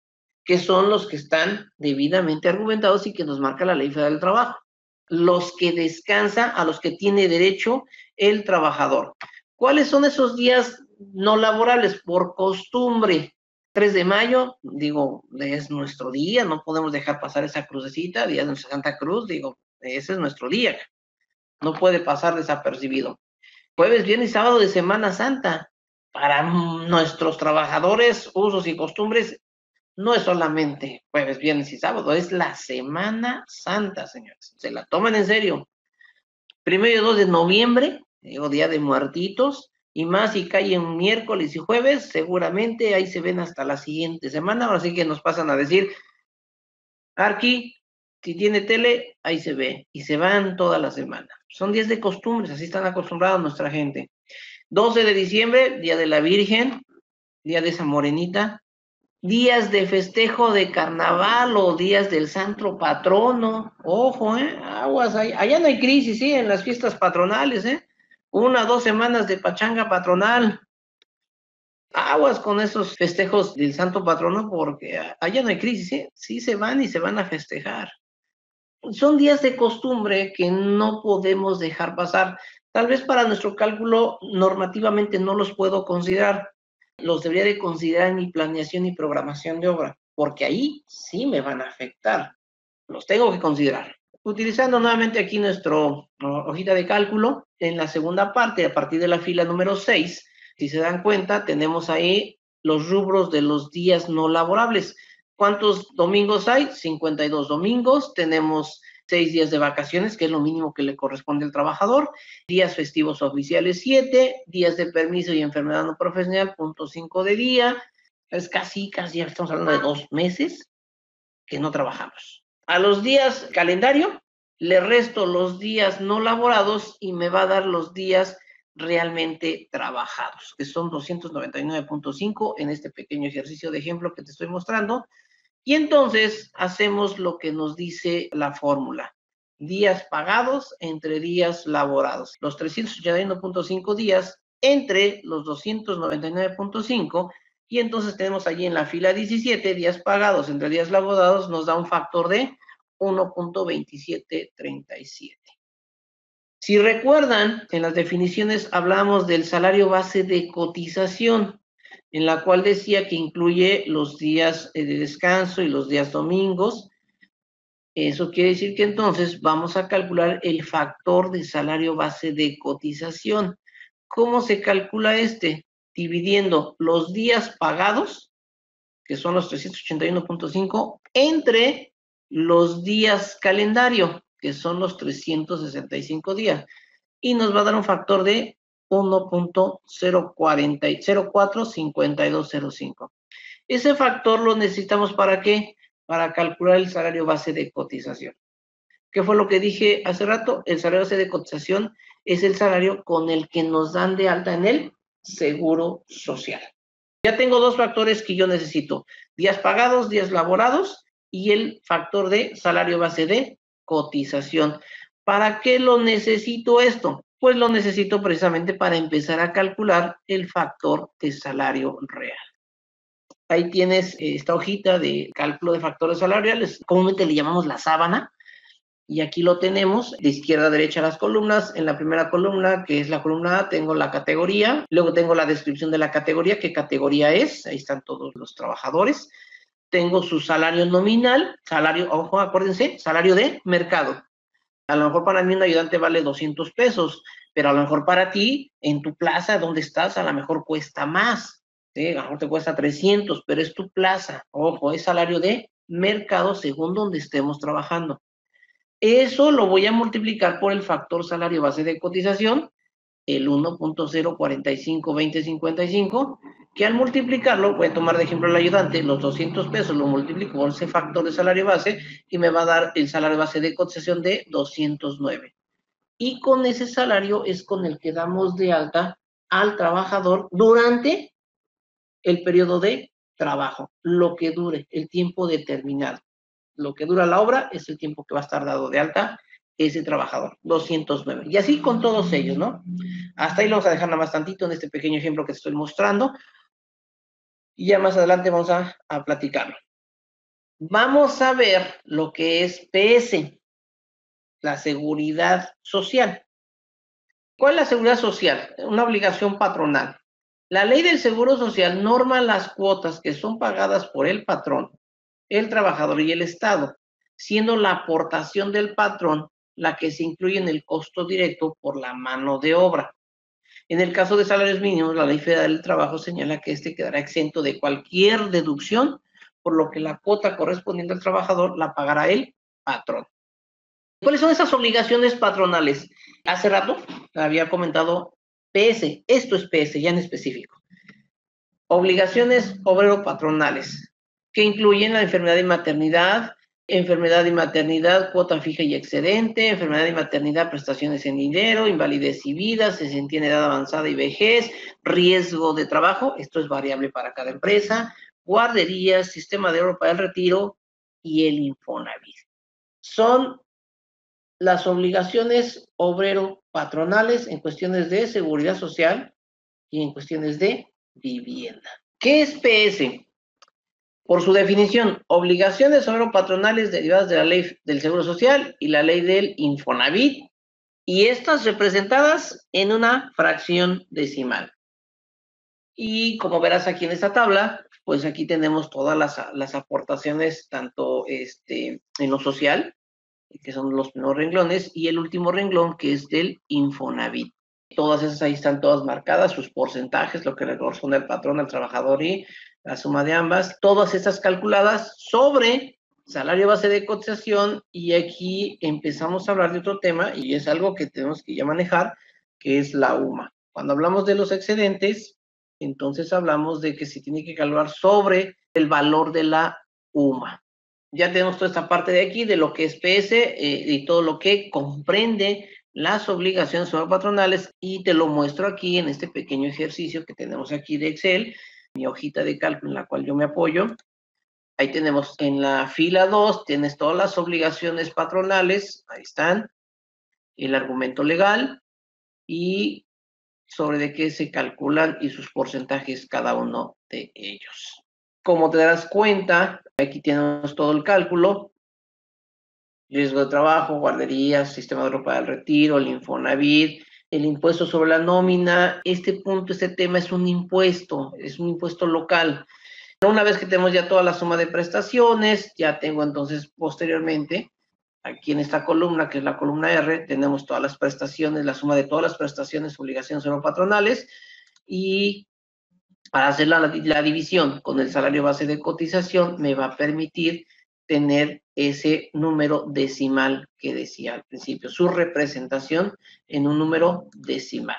que son los que están debidamente argumentados y que nos marca la Ley Federal del Trabajo. Los que descansa, a los que tiene derecho el trabajador. ¿Cuáles son esos días no laborables? Por costumbre, 3 de mayo, digo, es nuestro día, no podemos dejar pasar esa crucecita, Día de nuestra Santa Cruz, digo, ese es nuestro día, no puede pasar desapercibido. Jueves, viernes y sábado de Semana Santa, para nuestros trabajadores, usos y costumbres, no es solamente jueves, viernes y sábado, es la Semana Santa, señores. Se la toman en serio. 1 y 2 de noviembre, digo, Día de Muertitos, y más si cae en miércoles y jueves, seguramente ahí se ven hasta la siguiente semana, ahora sí que nos pasan a decir, Arqui, si tiene tele, ahí se ve, y se van toda la semana. Son días de costumbres, así están acostumbrados nuestra gente. 12 de diciembre, Día de la Virgen, Día de esa morenita, días de festejo de carnaval o días del santo patrono, ojo, aguas, allá no hay crisis, sí, en las fiestas patronales, 1 o 2 semanas de pachanga patronal, aguas con esos festejos del santo patrono porque allá no hay crisis, ¿sí? Sí se van y se van a festejar. Son días de costumbre que no podemos dejar pasar. Tal vez para nuestro cálculo normativamente no los puedo considerar, los debería de considerar en mi planeación y programación de obra, porque ahí sí me van a afectar. Los tengo que considerar. Utilizando nuevamente aquí nuestro hojita de cálculo, en la segunda parte, a partir de la fila número 6, si se dan cuenta, tenemos ahí los rubros de los días no laborables. ¿Cuántos domingos hay? 52 domingos. Tenemos 6 días de vacaciones, que es lo mínimo que le corresponde al trabajador. Días festivos oficiales, 7. Días de permiso y enfermedad no profesional, 0.5 de día. Es casi, ya estamos hablando de 2 meses que no trabajamos. A los días calendario le resto los días no laborados y me va a dar los días realmente trabajados, que son 299.5 en este pequeño ejercicio de ejemplo que te estoy mostrando. Y entonces hacemos lo que nos dice la fórmula. Días pagados entre días laborados. Los 381.5 días entre los 299.5 y entonces tenemos allí en la fila 17 días pagados entre días laborados, nos da un factor de 1.2737. Si recuerdan, en las definiciones hablamos del salario base de cotización, en la cual decía que incluye los días de descanso y los días domingos. Eso quiere decir que entonces vamos a calcular el factor de salario base de cotización. ¿Cómo se calcula este? Dividiendo los días pagados, que son los 381.5, entre los días calendario, que son los 365 días. Y nos va a dar un factor de 1.045205. Ese factor lo necesitamos ¿para qué? Para calcular el salario base de cotización. ¿Qué fue lo que dije hace rato? El salario base de cotización es el salario con el que nos dan de alta en el Seguro Social. Ya tengo 2 factores que yo necesito, días pagados, días laborados y el factor de salario base de cotización. ¿Para qué lo necesito esto? Pues lo necesito precisamente para empezar a calcular el factor de salario real. Ahí tienes esta hojita de cálculo de factores salariales, comúnmente le llamamos la sábana, y aquí lo tenemos, de izquierda a derecha las columnas. En la primera columna, que es la columna A, tengo la categoría, luego tengo la descripción de la categoría, qué categoría es, ahí están todos los trabajadores. Tengo su salario nominal, salario, ojo, acuérdense, salario de mercado. A lo mejor para mí un ayudante vale 200 pesos, pero a lo mejor para ti, en tu plaza donde estás, a lo mejor cuesta más. ¿Sí? A lo mejor te cuesta 300, pero es tu plaza. Ojo, es salario de mercado según donde estemos trabajando. Eso lo voy a multiplicar por el factor salario base de cotización, el 1.0452055, que al multiplicarlo, voy a tomar de ejemplo el ayudante, los 200 pesos lo multiplico por ese factor de salario base y me va a dar el salario base de cotización de 209. Y con ese salario es con el que damos de alta al trabajador durante el periodo de trabajo, lo que dure, el tiempo determinado. Lo que dura la obra es el tiempo que va a estar dado de alta ese trabajador, 209. Y así con todos ellos, ¿no? Hasta ahí lo vamos a dejar nada más tantito en este pequeño ejemplo que te estoy mostrando. Y ya más adelante vamos a platicarlo. Vamos a ver lo que es PS, la seguridad social. ¿Cuál es la seguridad social? Una obligación patronal. La ley del Seguro Social norma las cuotas que son pagadas por el patrón, el trabajador y el Estado, siendo la aportación del patrón la que se incluye en el costo directo por la mano de obra. En el caso de salarios mínimos, la Ley Federal del Trabajo señala que este quedará exento de cualquier deducción, por lo que la cuota correspondiente al trabajador la pagará el patrón. ¿Cuáles son esas obligaciones patronales? Hace rato había comentado PS, esto es PS ya en específico. Obligaciones obrero-patronales, que incluyen la enfermedad y maternidad, cuota fija y excedente, enfermedad y maternidad, prestaciones en dinero, invalidez y vida, cesantía en edad avanzada y vejez, riesgo de trabajo, esto es variable para cada empresa, guarderías, sistema de ahorro para el retiro y el Infonavit. Son las obligaciones obrero-patronales en cuestiones de seguridad social y en cuestiones de vivienda. ¿Qué es PS? Por su definición, obligaciones obrero-patronales derivadas de la ley del Seguro Social y la ley del Infonavit, y estas representadas en una fracción decimal. Y como verás aquí en esta tabla, pues aquí tenemos todas las aportaciones, tanto en lo social, que son los primeros renglones, y el último renglón, que es del Infonavit. Todas esas ahí están todas marcadas, sus porcentajes, lo que le corresponde al patrón, al trabajador y la suma de ambas, todas estas calculadas sobre salario base de cotización, y aquí empezamos a hablar de otro tema, y es algo que tenemos que ya manejar, que es la UMA. Cuando hablamos de los excedentes, entonces hablamos de que se tiene que calcular sobre el valor de la UMA. Ya tenemos toda esta parte de aquí, de lo que es PS y todo lo que comprende las obligaciones patronales, y te lo muestro aquí en este pequeño ejercicio que tenemos aquí de Excel, mi hojita de cálculo en la cual yo me apoyo. Ahí tenemos en la fila 2, tienes todas las obligaciones patronales, ahí están, el argumento legal y sobre de qué se calculan y sus porcentajes cada uno de ellos. Como te darás cuenta, aquí tenemos todo el cálculo: riesgo de trabajo, guarderías, sistema de ropa del retiro, el Infonavit, el impuesto sobre la nómina. Este tema es un impuesto local. Una vez que tenemos ya toda la suma de prestaciones, ya tengo entonces posteriormente, aquí en esta columna, que es la columna R, tenemos todas las prestaciones, la suma de todas las prestaciones, obligaciones o patronales, y para hacer la división con el salario base de cotización me va a permitir tener ese número decimal que decía al principio, su representación en un número decimal.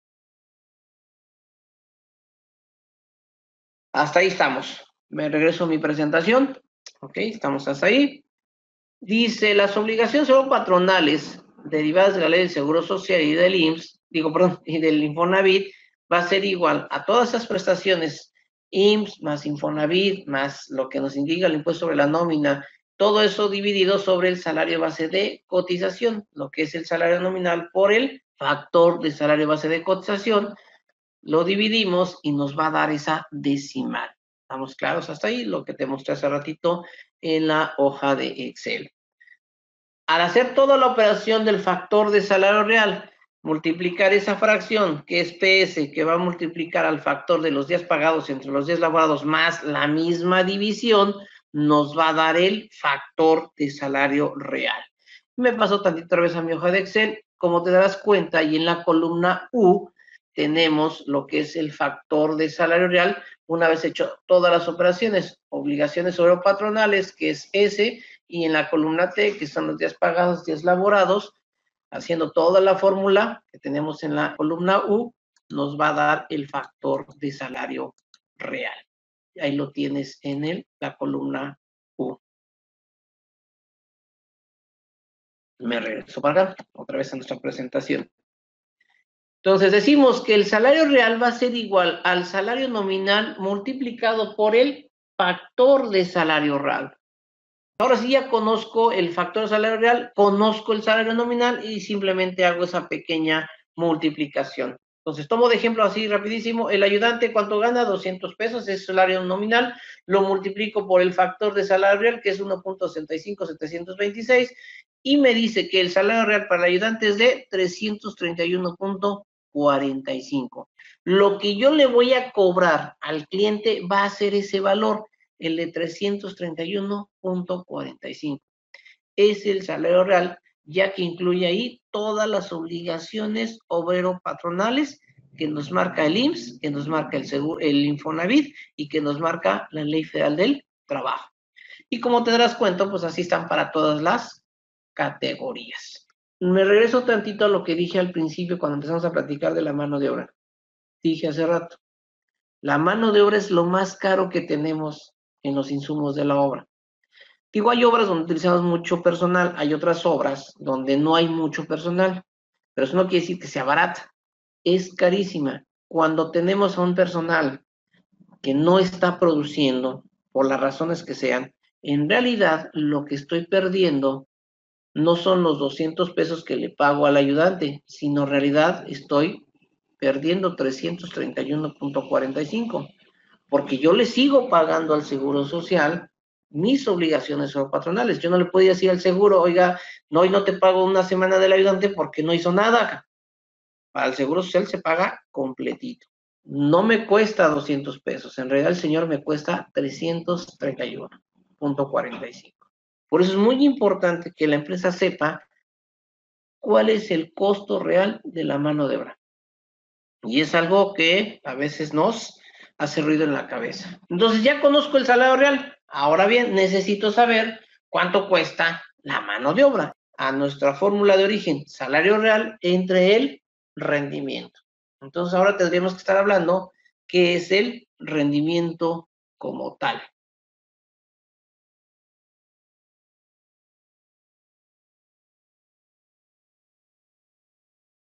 Hasta ahí estamos. Me regreso a mi presentación. Ok, estamos hasta ahí. Dice, las obligaciones patronales derivadas de la ley del Seguro Social y del IMSS, y del Infonavit, va a ser igual a todas esas prestaciones, IMSS más Infonavit, más lo que nos indica el impuesto sobre la nómina, todo eso dividido sobre el salario base de cotización, lo que es el salario nominal por el factor de salario base de cotización, lo dividimos y nos va a dar esa decimal. ¿Estamos claros hasta ahí? Lo que te mostré hace ratito en la hoja de Excel. Al hacer toda la operación del factor de salario real, multiplicar esa fracción, que es PS, que va a multiplicar al factor de los días pagados entre los días laborados más la misma división, nos va a dar el factor de salario real. Me paso tantito otra vez a mi hoja de Excel. Como te darás cuenta, y en la columna U tenemos lo que es el factor de salario real, una vez hecho todas las operaciones, obligaciones obrero-patronales, que es S, y en la columna T, que son los días pagados, días laborados, haciendo toda la fórmula que tenemos en la columna U, nos va a dar el factor de salario real. Ahí lo tienes en la columna U. Me regreso para acá, otra vez a nuestra presentación. Entonces decimos que el salario real va a ser igual al salario nominal multiplicado por el factor de salario real. Ahora sí ya conozco el factor de salario real, conozco el salario nominal y simplemente hago esa pequeña multiplicación. Entonces tomo de ejemplo así rapidísimo, el ayudante, ¿cuánto gana? 200 pesos, es salario nominal, lo multiplico por el factor de salario real, que es 1.65726, y me dice que el salario real para el ayudante es de 331.45. Lo que yo le voy a cobrar al cliente va a ser ese valor, el de 331.45. Es el salario real, ya que incluye ahí todas las obligaciones obrero-patronales que nos marca el IMSS, que nos marca el Infonavit y que nos marca la Ley Federal del Trabajo. Y como te darás cuenta, pues así están para todas las categorías. Me regreso tantito a lo que dije al principio cuando empezamos a platicar de la mano de obra. Dije hace rato, la mano de obra es lo más caro que tenemos en los insumos de la obra. Digo, hay obras donde utilizamos mucho personal, hay otras obras donde no hay mucho personal, pero eso no quiere decir que sea barata, es carísima. Cuando tenemos a un personal que no está produciendo, por las razones que sean, en realidad lo que estoy perdiendo no son los 200 pesos que le pago al ayudante, sino en realidad estoy perdiendo 331.45, porque yo le sigo pagando al Seguro Social mis obligaciones patronales. Yo no le podía decir al seguro, oiga, no, hoy no te pago una semana del ayudante porque no hizo nada. Para el Seguro Social se paga completito. No me cuesta 200 pesos, en realidad el señor me cuesta 331.45. Por eso es muy importante que la empresa sepa cuál es el costo real de la mano de obra. Y es algo que a veces nos hace ruido en la cabeza. Entonces ya conozco el salario real. Ahora bien, necesito saber cuánto cuesta la mano de obra. A nuestra fórmula de origen, salario real entre el rendimiento. Entonces ahora tendríamos que estar hablando qué es el rendimiento como tal.